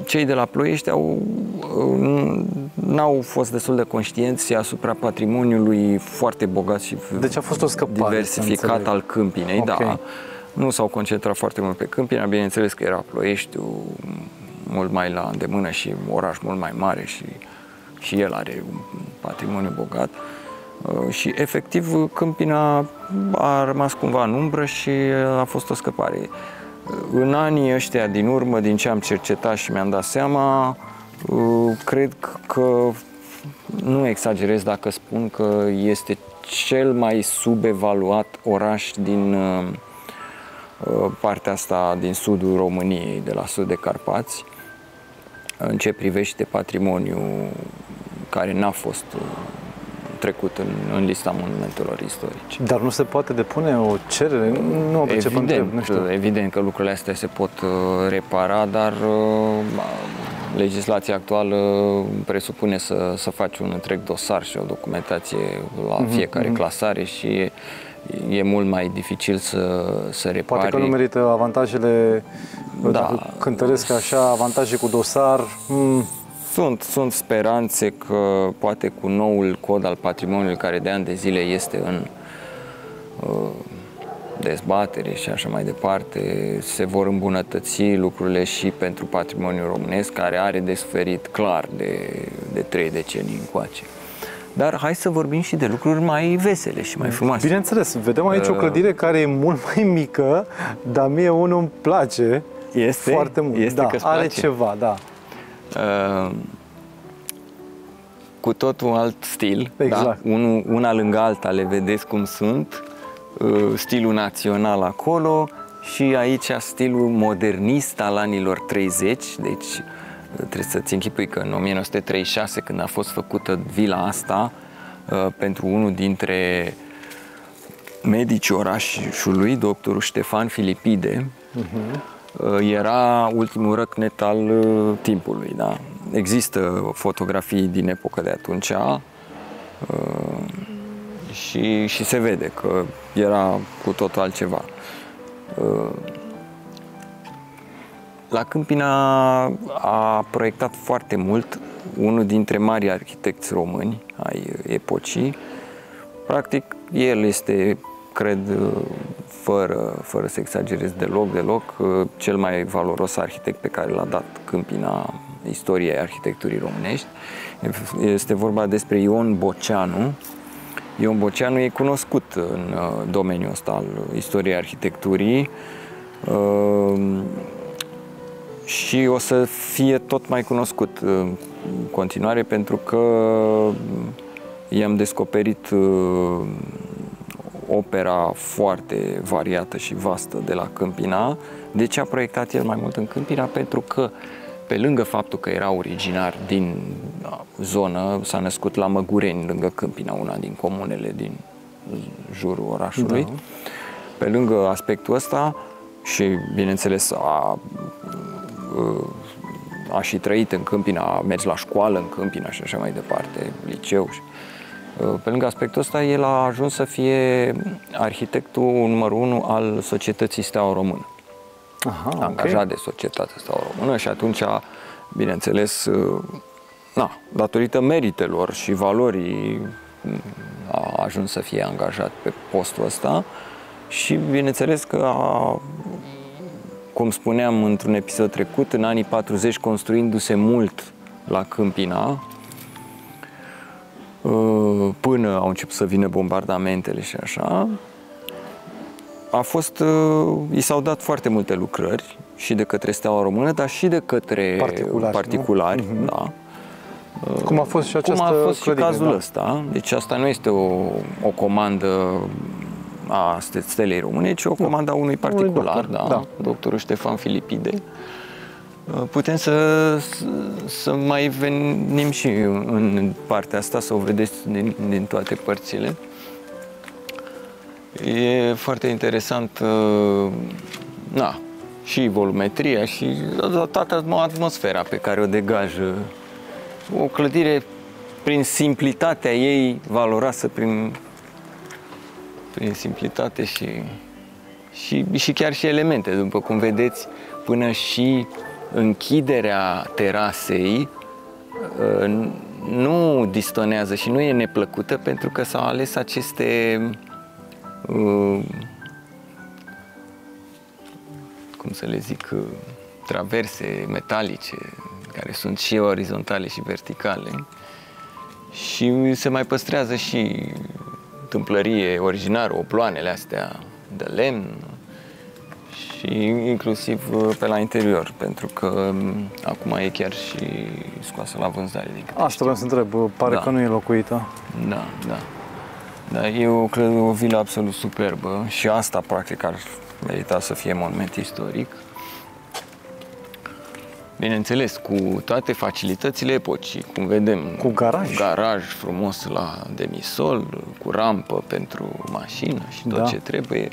cei de la Ploiești au, n-au fost destul de conștienți asupra patrimoniului foarte bogat și deci a fost o scăpare, diversificat al Câmpinei. Okay. Da. Nu s-au concentrat foarte mult pe Câmpina, bineînțeles că era Ploieștiul mult mai la îndemână și oraș mult mai mare și, și el are un patrimoniu bogat. Și efectiv Câmpina a rămas cumva în umbră și a fost o scăpare. În anii ăștia din urmă, din ce am cercetat și mi-am dat seama, cred că nu exagerez dacă spun că este cel mai subevaluat oraș din partea asta, din sudul României, de la sud de Carpați, în ce privește patrimoniul care n-a fost trecut în, în lista monumentelor istorice. Dar nu se poate depune o cerere? Nu o percep, întreb, nu știu. Evident că lucrurile astea se pot repara, dar legislația actuală presupune să, să faci un întreg dosar și o documentație la fiecare mm-hmm. clasare și e mult mai dificil să, să repari. Poate că nu merită avantajele, da, cântăresc așa, avantaje cu dosar. Mm. Sunt, sunt speranțe că poate cu noul cod al patrimoniului, care de ani de zile este în uh, dezbatere și așa mai departe, se vor îmbunătăți lucrurile și pentru patrimoniul românesc, care are de suferit clar de, de trei decenii încoace. Dar hai să vorbim și de lucruri mai vesele și mai frumoase. Bineînțeles, vedem aici uh, o clădire care e mult mai mică, dar mie unul îmi place este, foarte mult. Este da, că are place. ceva, da. Uh, cu tot un alt stil, exact. Da? Unul, una lângă alta le vedeți cum sunt, uh, stilul național acolo și aici stilul modernist al anilor treizeci, deci trebuie să-ți închipui că în o mie nouă sute treizeci și șase, când a fost făcută vila asta, uh, pentru unul dintre medicii orașului, doctorul Ștefan Filipide, uh-huh. era ultimul răcnet al timpului, da? Există fotografii din epoca de atunci uh, și, și se vede că era cu totul altceva. Uh, la Câmpina a proiectat foarte mult unul dintre marii arhitecți români ai epocii. Practic, el este, cred, fără, fără să exagerez deloc, deloc, cel mai valoros arhitect pe care l-a dat Câmpina istoriei arhitecturii românești. Este vorba despre Ion Boceanu. Ion Boceanu e cunoscut în domeniul ăsta al istoriei arhitecturii și o să fie tot mai cunoscut în continuare, pentru că i-am descoperit opera foarte variată și vastă de la Câmpina. De ce a proiectat el mai mult în Câmpina? Pentru că, pe lângă faptul că era originar din zonă, s-a născut la Măgureni, lângă Câmpina, una din comunele din jurul orașului. Da. Pe lângă aspectul ăsta și, bineînțeles, a, a și trăit în Câmpina, a mers la școală în Câmpina și așa mai departe, liceu. Și, pe lângă aspectul ăsta, el a ajuns să fie arhitectul numărul unu al Societății Steaua Română. Aha, angajat okay. de Societatea Steaua Română și atunci, bineînțeles, na, datorită meritelor și valorii, a ajuns să fie angajat pe postul ăsta și, bineînțeles, că a, cum spuneam într-un episod trecut, în anii patruzeci, construindu-se mult la Câmpina, până au început să vină bombardamentele și așa, a fost, i s-au dat foarte multe lucrări și de către Steaua Română, dar și de către particulari, particulari da. Cum a fost și această Cum a fost clădire, și cazul da. ăsta. Deci asta nu este o, o comandă a Stelei Române, ci o comandă a unui particular, doctor, da, da. doctorul Ștefan Filipide. Putem să, să mai venim și în partea asta, să o vedeți din, din toate părțile. E foarte interesant, na, și volumetria și toată atmosfera pe care o degajă. O clădire, prin simplitatea ei, valoroasă prin, prin simplitate și, și, și chiar și elemente, după cum vedeți, până și închiderea terasei nu distonează și nu e neplăcută pentru că s-au ales aceste cum să le zic, traverse metalice care sunt și orizontale și verticale și se mai păstrează și tâmplărie originară, oploanele astea de lemn și inclusiv pe la interior, pentru că acum e chiar și scoasă la vânzare. Asta vreau să întreb, pare da. că nu e locuită. Da, da. Dar e o, o vilă absolut superbă și asta practic ar merita să fie monument istoric. Bineînțeles, cu toate facilitățile epocii, cum vedem, cu garaj, garaj frumos la demisol, cu rampă pentru mașină și tot da. ce trebuie.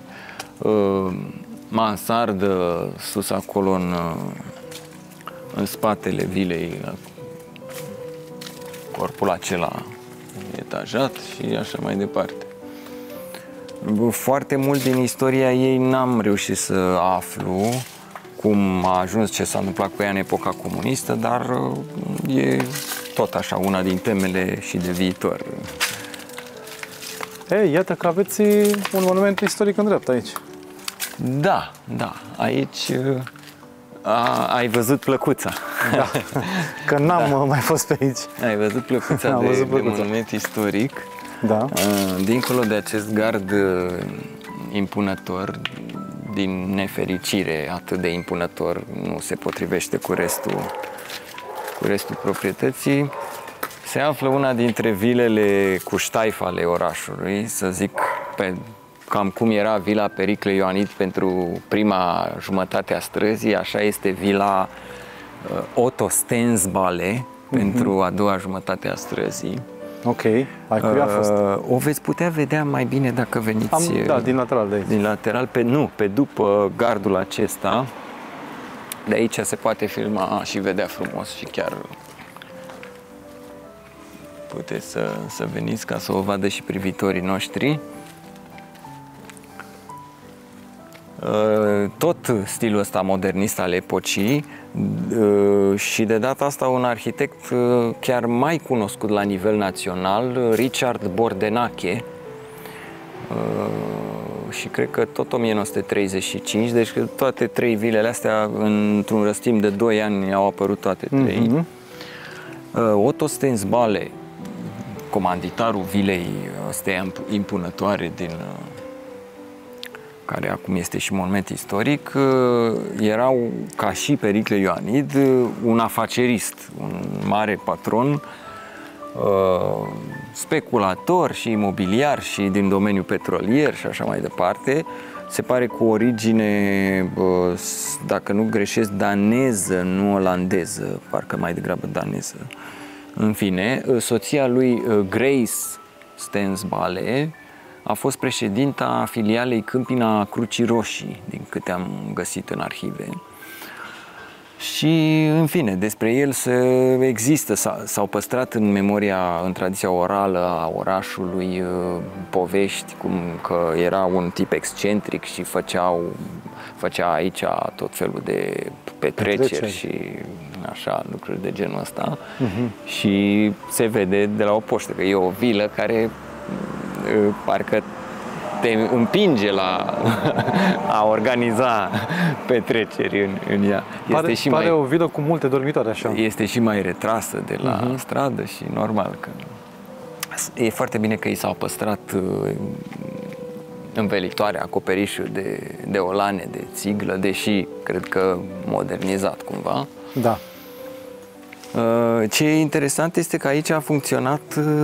Mansardă sus acolo în, în spatele vilei, corpul acela etajat și așa mai departe. Foarte mult din istoria ei n-am reușit să aflu cum a ajuns, ce s-a întâmplat cu ea în epoca comunistă, dar e tot așa una din temele și de viitor. Ei, iată că aveți un monument istoric în dreapta aici. Da, da, aici a, ai văzut plăcuța. Da, că n-am da. mai fost pe aici. Ai văzut plăcuța de, văzut plăcuța. de monument istoric. Da. Dincolo de acest gard impunător, din nefericire atât de impunător, nu se potrivește cu restul, cu restul proprietății, se află una dintre vilele cu ștaif ale orașului, să zic, pe cam cum era vila Pericle Ioanid pentru prima jumătate a străzii, așa este vila uh, Otto Stensbale mm-hmm. pentru a doua jumătate a străzii. Ok, ai cu ea a fost? O veți putea vedea mai bine dacă veniți. Am, da, din lateral de aici. Din lateral, pe, nu, pe după gardul acesta. De aici se poate filma și vedea frumos și chiar puteți să, să veniți ca să o vadă și privitorii noștri. Tot stilul ăsta modernist al epocii și de data asta un arhitect chiar mai cunoscut la nivel național, Richard Bordenache, și cred că tot o mie nouă sute treizeci și cinci, deci toate trei vilele astea într-un răstim de doi ani au apărut toate trei. Mm-hmm. Otto Stensbale, comanditarul vilei astea impunătoare din care acum este și monument istoric, era, ca și Pericle Ioanid, un afacerist, un mare patron, speculator și imobiliar și din domeniul petrolier și așa mai departe. Se pare cu origine, dacă nu greșesc, daneză, nu olandeză, parcă mai degrabă daneză. În fine, soția lui Grace Stensbale a fost președinta filialei Câmpina Crucii Roșii, din câte am găsit în arhive. Și, în fine, despre el se există, s-au păstrat în memoria, în tradiția orală a orașului, povești cum că era un tip excentric și făceau, făcea aici tot felul de petreceri, petreceri. și așa, lucruri de genul ăsta. Uh-huh. Și se vede de la o poștă că e o vilă care parcă te împinge la a organiza petreceri în, în ea. Este pare și pare mai, o vilă cu multe dormitoare, așa. Este și mai retrasă de la uh-huh. stradă și normal că e foarte bine că i s-au păstrat învelitoare, acoperișul de, de olane, de țiglă, deși cred că modernizat cumva. Da. Ce e interesant este că aici a funcționat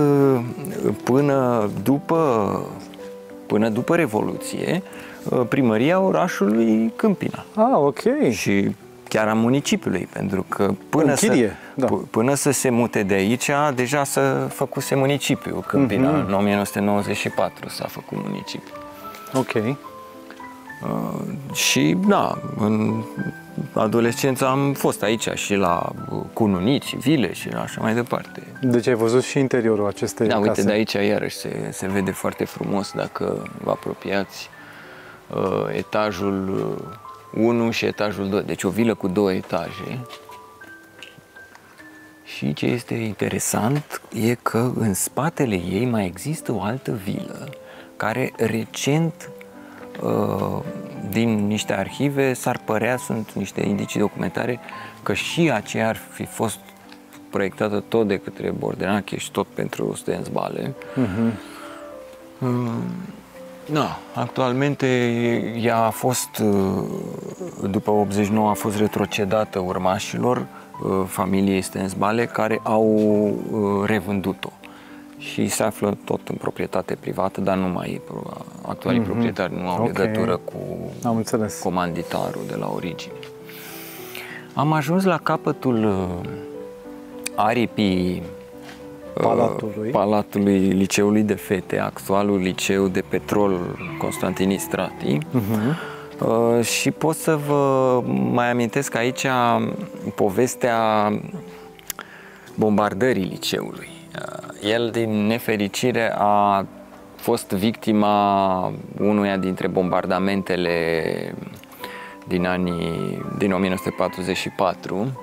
până după, până după Revoluție primăria orașului Câmpina. Ah, ok. Și chiar a municipiului, pentru că până, să, da. până să se mute de aici, deja s-a făcuse municipiul Câmpina. Mm-hmm. În o mie nouă sute nouăzeci și patru s-a făcut municipiul. Ok. Uh, și, da, în adolescență am fost aici și la cununiți, vile și așa mai departe. Deci ai văzut și interiorul acestei da, case. Da, uite, de aici iarăși se, se vede foarte frumos dacă vă apropiați. Uh, etajul unu și etajul doi, deci o vilă cu două etaje. Și ce este interesant e că în spatele ei mai există o altă vilă care recent, din niște arhive, s-ar părea, sunt niște indicii documentare, că și aceea ar fi fost proiectată tot de către Bordenache și tot pentru Stensbale. Uh-huh. Da, actualmente ea a fost, după optzeci și nouă, a fost retrocedată urmașilor familiei Stensbale, care au revândut-o și se află tot în proprietate privată, dar nu mai actualii mm-hmm. proprietari nu au okay. legătură cu Am înțeles. comanditarul de la origine. Am ajuns la capătul aripii Palatului. Palatului Liceului de Fete, actualul liceu de petrol Constantin Istrati. Uh-huh. Uh, și pot să vă mai amintesc aici povestea bombardării liceului. Uh, el, din nefericire, a fost victima unuia dintre bombardamentele din anii din o mie nouă sute patruzeci și patru.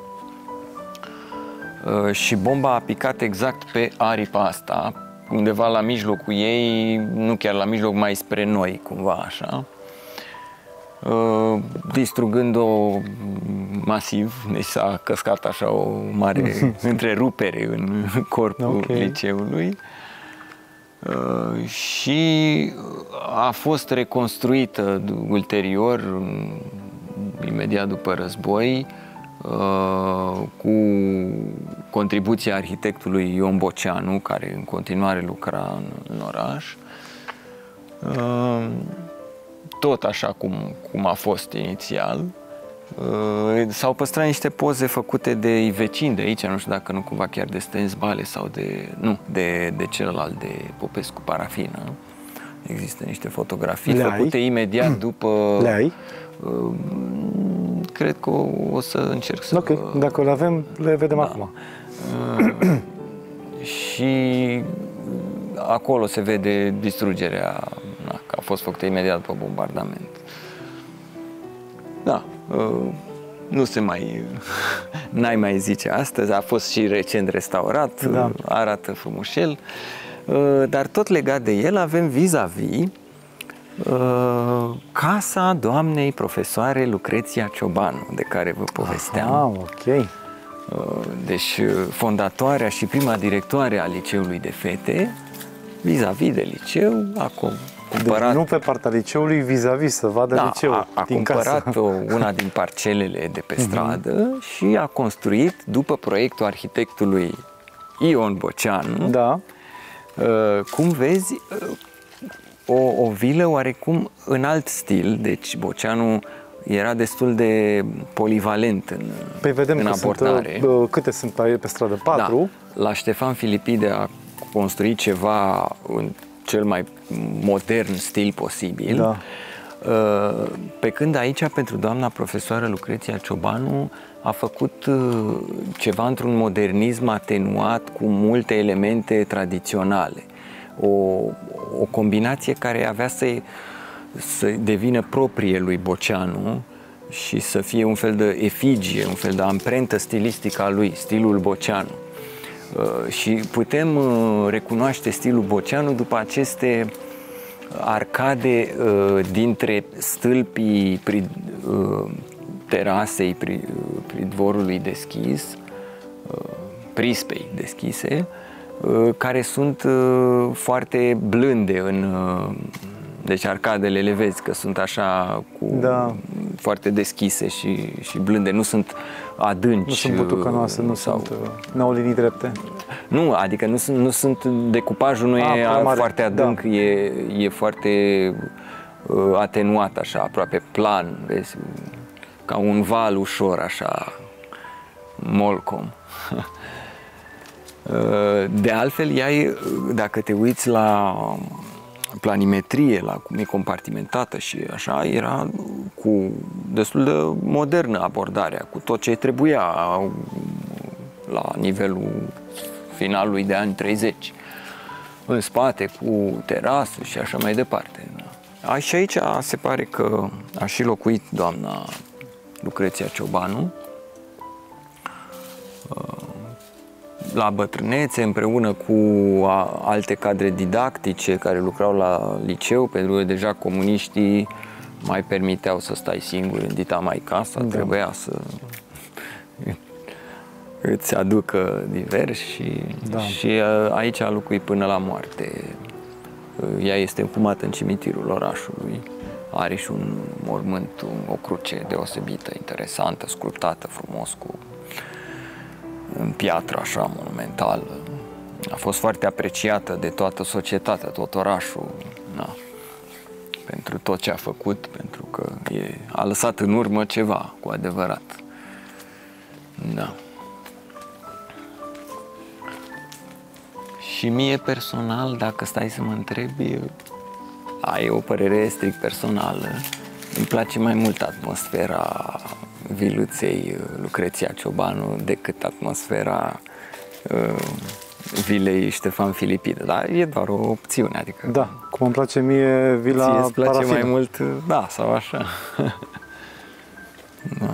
Și bomba a picat exact pe aripa asta, undeva la mijlocul ei, nu chiar la mijloc, mai spre noi, cumva așa, distrugând-o masiv, deci s-a căscat așa o mare întrerupere în corpul okay. liceului și a fost reconstruită ulterior, imediat după război, cu contribuția arhitectului Ion Boceanu, care în continuare lucra în, în oraș. Tot așa cum, cum a fost inițial. S-au păstrat niște poze făcute de vecini de aici, nu știu dacă nu cumva chiar de Stensbale sau de, nu, de, de celălalt, de Popescu Parafină. Există niște fotografii Le făcute ai? imediat după... Le ai? Cred că o, o să încerc să... Ok, dacă le avem, le vedem da. acum. Uh, și acolo se vede distrugerea, na, că a fost făcută imediat după bombardament. Da, uh, nu se mai... n-ai mai zice astăzi, a fost și recent restaurat, da. arată frumușel, uh, dar tot legat de el avem vis-a-vis Uh, casa doamnei profesoare Lucreția Ciobanu, de care vă povesteam. Ah, ok. Uh, deci, fondatoarea și prima directoare a Liceului de Fete, vis-a-vis de liceu, a cumpărat... Deci nu pe partea liceului, vis-a-vis, să vadă da, liceul a, a din cumpărat casă. una din parcelele de pe stradă uh-huh. și a construit, după proiectul arhitectului Ion Boceanu, da. uh, cum vezi, uh, O, o vilă oarecum în alt stil, deci Boceanu era destul de polivalent în, păi vedem în că abordare. Sunt, câte sunt pe, pe stradă? Patru? Da. La Ștefan Filipide a construit ceva în cel mai modern stil posibil. Da. Pe când aici, pentru doamna profesoară Lucreția Ciobanu, a făcut ceva într-un modernism atenuat cu multe elemente tradiționale. O, o combinație care avea să, să devină proprie lui Boceanu și să fie un fel de efigie, un fel de amprentă stilistică a lui, stilul Boceanu. Uh, și putem uh, recunoaște stilul Boceanu după aceste arcade uh, dintre stâlpii pri, uh, terasei pri, pridvorului deschis, uh, prispei deschise, care sunt foarte blânde în... Deci arcadele le vezi că sunt așa cu da. foarte deschise și, și blânde, nu sunt adânci. Nu sunt butucănoase, nu sau... sunt, n-au linii drepte. Nu, adică nu sunt, nu sunt decupajul nu A, e foarte adânc, da. e, e foarte uh, atenuat așa, aproape plan, vezi, ca un val ușor așa, molcom. De altfel, ea e, dacă te uiți la planimetrie, la cum e compartimentată și așa, era cu destul de modernă abordarea, cu tot ce trebuia la nivelul finalului de ani treizeci. În spate, cu terasă și așa mai departe. A, și aici se pare că a și locuit doamna Lucreția Ciobanu la bătrânețe, împreună cu alte cadre didactice care lucrau la liceu, pentru că deja comuniștii mai permiteau să stai singur în dita mai casa, da. Trebuia să îți aducă diversi și, da. și aici a locuit până la moarte. Ea este înhumată în cimitirul orașului, are și un mormânt, o cruce deosebită, interesantă, sculptată frumos, cu în piatră, așa, monumentală. A fost foarte apreciată de toată societatea, tot orașul, da, pentru tot ce a făcut, pentru că e, a lăsat în urmă ceva, cu adevărat. Da. Și mie personal, dacă stai să mă întrebi, ai o părere strict personală, îmi place mai mult atmosfera viluței Lucreția Ciobanu decât atmosfera uh, vilei Ștefan Filipidă, dar e doar o opțiune, adică... Da, cum îmi place mie vila Parafină. Ție îți place mai mult, da, sau așa. Da.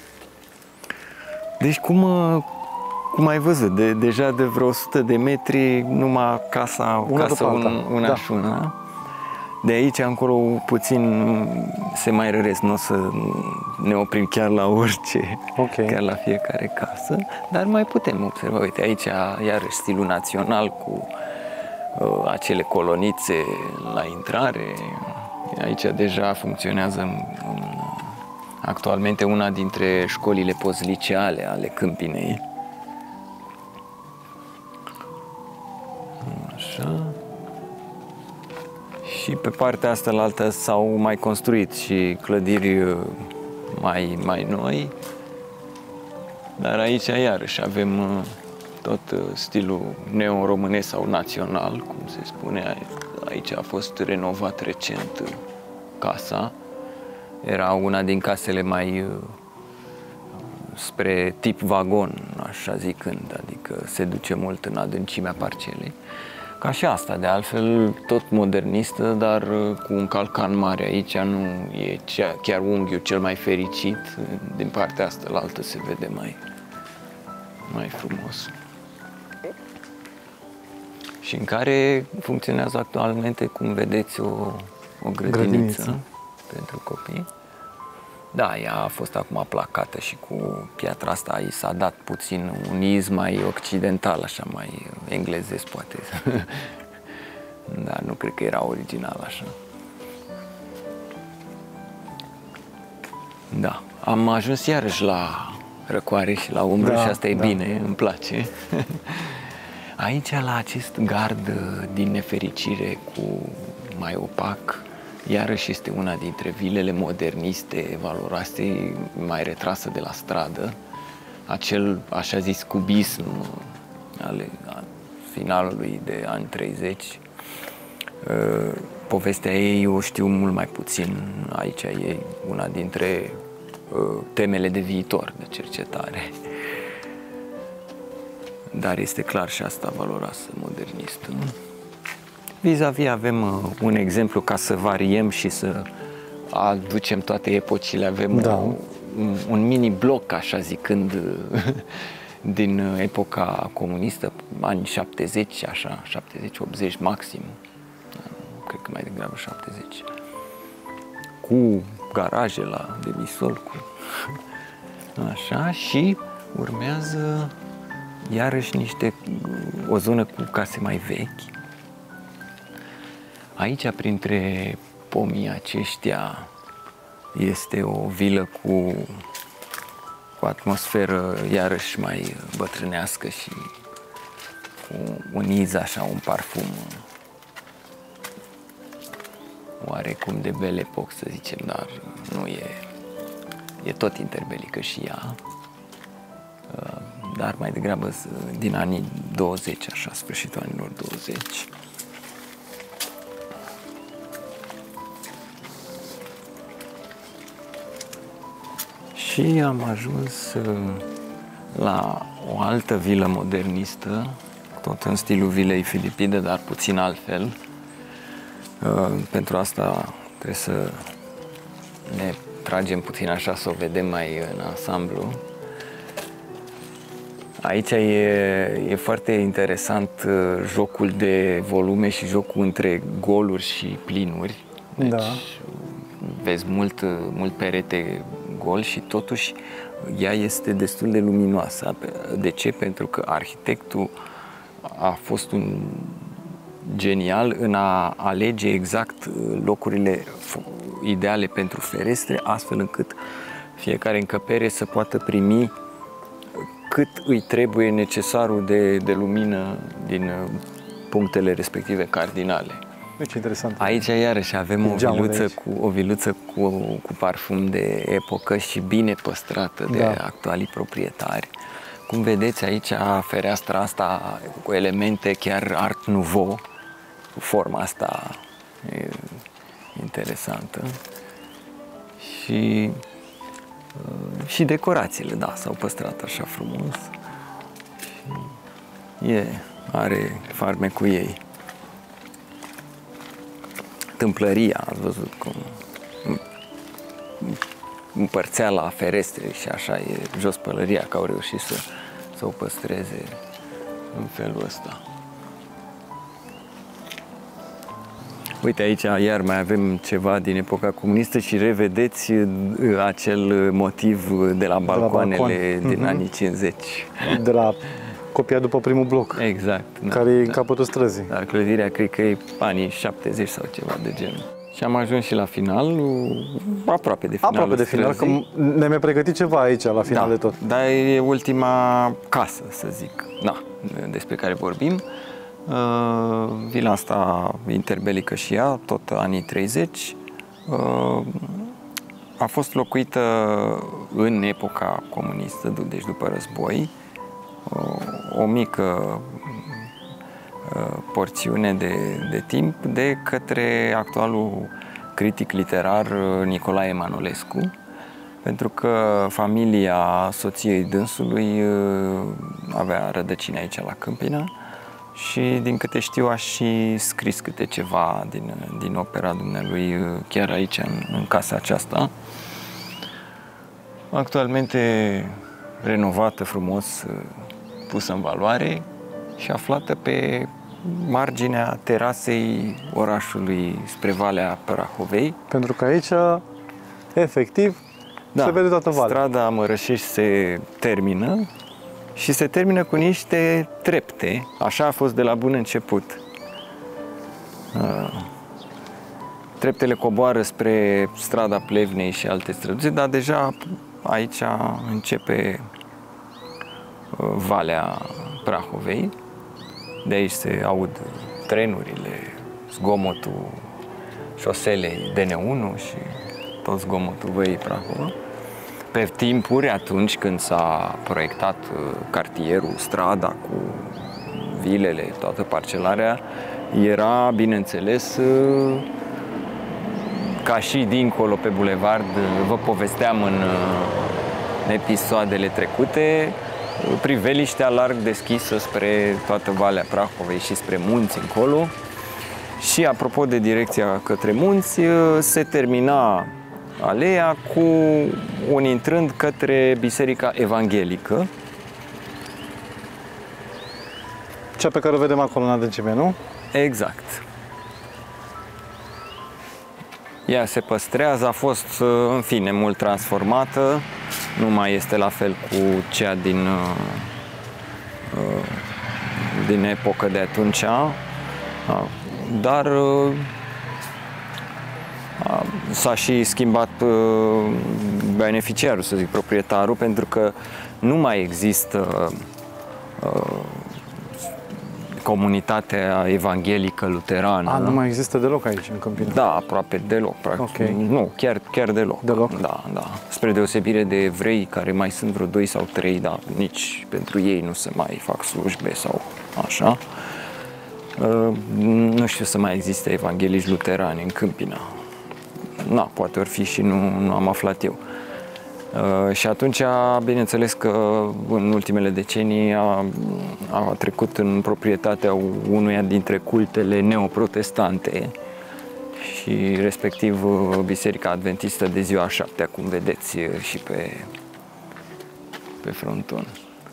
Deci cum, cum ai văzut, de, deja de vreo o sută de metri, numai casa, una casa un, una da. și una. De aici încolo puțin se mai răresc, nu o să ne oprim chiar la orice, okay. chiar la fiecare casă, dar mai putem observa, uite, aici iarăși stilul național cu uh, acele colonițe la intrare, aici deja funcționează um, actualmente una dintre școlile postliceale ale Câmpinei. Așa. Și pe partea asta la altă s-au mai construit și clădiri mai, mai noi, dar aici iarăși avem tot stilul neo-românesc sau național, cum se spune. Aici a fost renovat recent casa, era una din casele mai spre tip vagon, așa zicând, adică se duce mult în adâncimea parcelei. Ca și asta, de altfel, tot modernistă, dar cu un calcan mare. Aici nu e chiar unghiul cel mai fericit, din partea asta la altă se vede mai, mai frumos. Și în care funcționează actualmente, cum vedeți, o, o grădiniță, grădiniță pentru copii. Da, ea a fost acum placată și cu piatra asta i s-a dat puțin un iz mai occidental, așa, mai englezesc, poate. Dar nu cred că era original așa. Da, am ajuns iarăși la răcoare și la umbră, da, și asta e da. bine, îmi place. Aici, la acest gard din nefericire cu mai opac, iarăși este una dintre vilele moderniste, valoroase, mai retrasă de la stradă. Acel, așa zis, cubism ale finalului de ani treizeci. Povestea ei o știu mult mai puțin. Aici e una dintre temele de viitor, de cercetare. Dar este clar și asta valoroasă, modernistă. Vis-a-vis avem uh, un exemplu ca să variem și să aducem toate epocile. Avem da. o, un, un mini-bloc, așa zicând, din epoca comunistă, anii șaptezeci, așa, șaptezeci optzeci maxim. Cred că mai degrabă șaptezeci. Cu garaje la demisol, cu... Așa, și urmează iarăși niște, o zonă cu case mai vechi. Aici, printre pomii aceștia, este o vilă cu, cu atmosferă iarăși mai bătrânească și cu un iz, așa, un parfum oarecum de Belle Époque, să zicem, dar nu e, e tot interbelică și ea, dar mai degrabă din anii douăzeci, așa, sfârșitul anilor douăzeci. Și am ajuns la o altă vilă modernistă, tot în stilul vilei Filipide, dar puțin altfel. Pentru asta Trebuie să ne tragem puțin așa să o vedem mai în ansamblu. Aici e, e foarte interesant jocul de volume și jocul între goluri și plinuri. Deci da. vezi mult, mult perete gol și totuși ea este destul de luminoasă. De ce? Pentru că arhitectul a fost un genial în a alege exact locurile ideale pentru ferestre, astfel încât fiecare încăpere să poată primi cât îi trebuie necesarul de, de lumină din punctele respective cardinale. Deci interesant. Aici iarăși avem o viluță, cu, o viluță cu, cu parfum de epocă și bine păstrată de da. actualii proprietari. Cum vedeți aici, fereastra asta cu elemente chiar Art Nouveau, cu forma asta e interesantă. Și, și decorațiile, da, s-au păstrat așa frumos. Și e, are farmecul ei. Tâmplăria, ați văzut cum împărțea la ferestre și așa e jos pălăria, că au reușit să, să o păstreze în felul ăsta. Uite, aici iar mai avem ceva din epoca comunistă și revedeți acel motiv de la balcoanele de la balcon. din uh-huh. anii cincizeci. De la copia după primul bloc. Exact. Care da, e în da. capătul străzii. Dar clădirea cred că e anii șaptezeci sau ceva de genul. Și am ajuns și la final, aproape de final. Aproape de final, că ne mai pregătit ceva aici la final da, de tot. Dar e ultima casă, să zic, da, despre care vorbim. Uh, vila asta interbelică și ea, tot anii treizeci, uh, a fost locuită în epoca comunistă, deci după război, uh, o mică uh, porțiune de, de timp de către actualul critic literar Nicolae Emanuelescu, pentru că familia soției dânsului uh, avea rădăcini aici la Câmpina. Și din câte știu a și scris câte ceva din, din opera dumnealui chiar aici, în, în casa aceasta. Actualmente renovată frumos, pusă în valoare și aflată pe marginea terasei orașului spre Valea Prahovei. Pentru că aici, efectiv, da, se vede toată valea. Strada Mărășești se termină și se termină cu niște trepte. Așa a fost de la bun început. Treptele coboară spre strada Plevnei și alte străzi, dar deja aici începe Valea Prahovei. De aici se aud trenurile, zgomotul șoselei D N unu și tot zgomotul Văii Prahova. Pe timpuri, atunci când s-a proiectat cartierul, strada cu vilele, toată parcelarea, era, bineînțeles, ca și dincolo pe bulevard, vă povesteam în episoadele trecute, priveliștea larg deschisă spre toată Valea Prahovei și spre munți încolo. Și apropo de direcția către munți, se termina aleea cu un intrând către Biserica Evanghelică. Cea pe care o vedem acolo în adâncime, nu? Exact. Ea se păstrează, a fost, în fine, mult transformată, nu mai este la fel cu cea din, din epocă de atunci, dar s-a și schimbat beneficiarul, să zic, proprietarul, pentru că nu mai există comunitatea evanghelică luterană. A, nu mai există deloc aici, în Câmpina? Da, aproape deloc, practic. Okay. Nu, chiar, chiar deloc. Deloc? Da, da. Spre deosebire de evrei, care mai sunt vreo doi sau trei, dar nici pentru ei nu se mai fac slujbe sau așa. Nu știu să mai existe evanghelici luterani în Câmpina. Na, poate ori fi și nu, nu am aflat eu. Uh, și atunci, bineînțeles că în ultimele decenii a, a trecut în proprietatea unuia dintre cultele neoprotestante și respectiv Biserica Adventistă de Ziua a șaptea, cum vedeți și pe, pe fronton.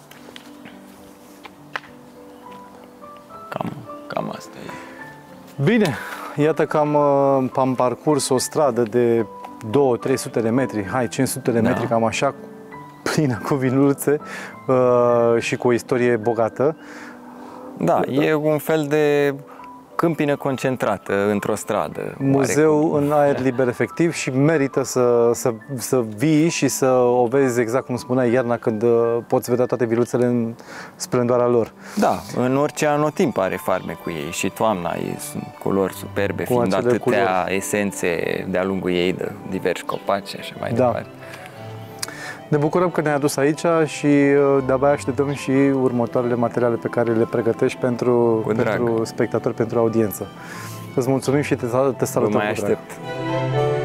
Cam, cam asta e. Bine, iată că am, am parcurs o stradă de două trei sute de metri, hai, cinci sute de metri, da. Cam așa, plină cu vinuțe uh, și cu o istorie bogată. Da, da, e un fel de câmpină concentrată într-o stradă. Muzeu în aer liber efectiv și merită să, să, să vii și să o vezi exact cum spuneai iarna, când poți vedea toate viluțele în splendoarea lor. Da, în orice anotimp are farme cu ei și toamna ei sunt culori superbe, cu fiind atâtea culori. Esențe de-a lungul ei de diversi copaci și așa mai da. departe. Ne bucurăm că ne-ai adus aici și de-abia așteptăm și următoarele materiale pe care le pregătești pentru, pentru spectatori, pentru audiență. Îți mulțumim și te, te salutăm. Vă mai aștept.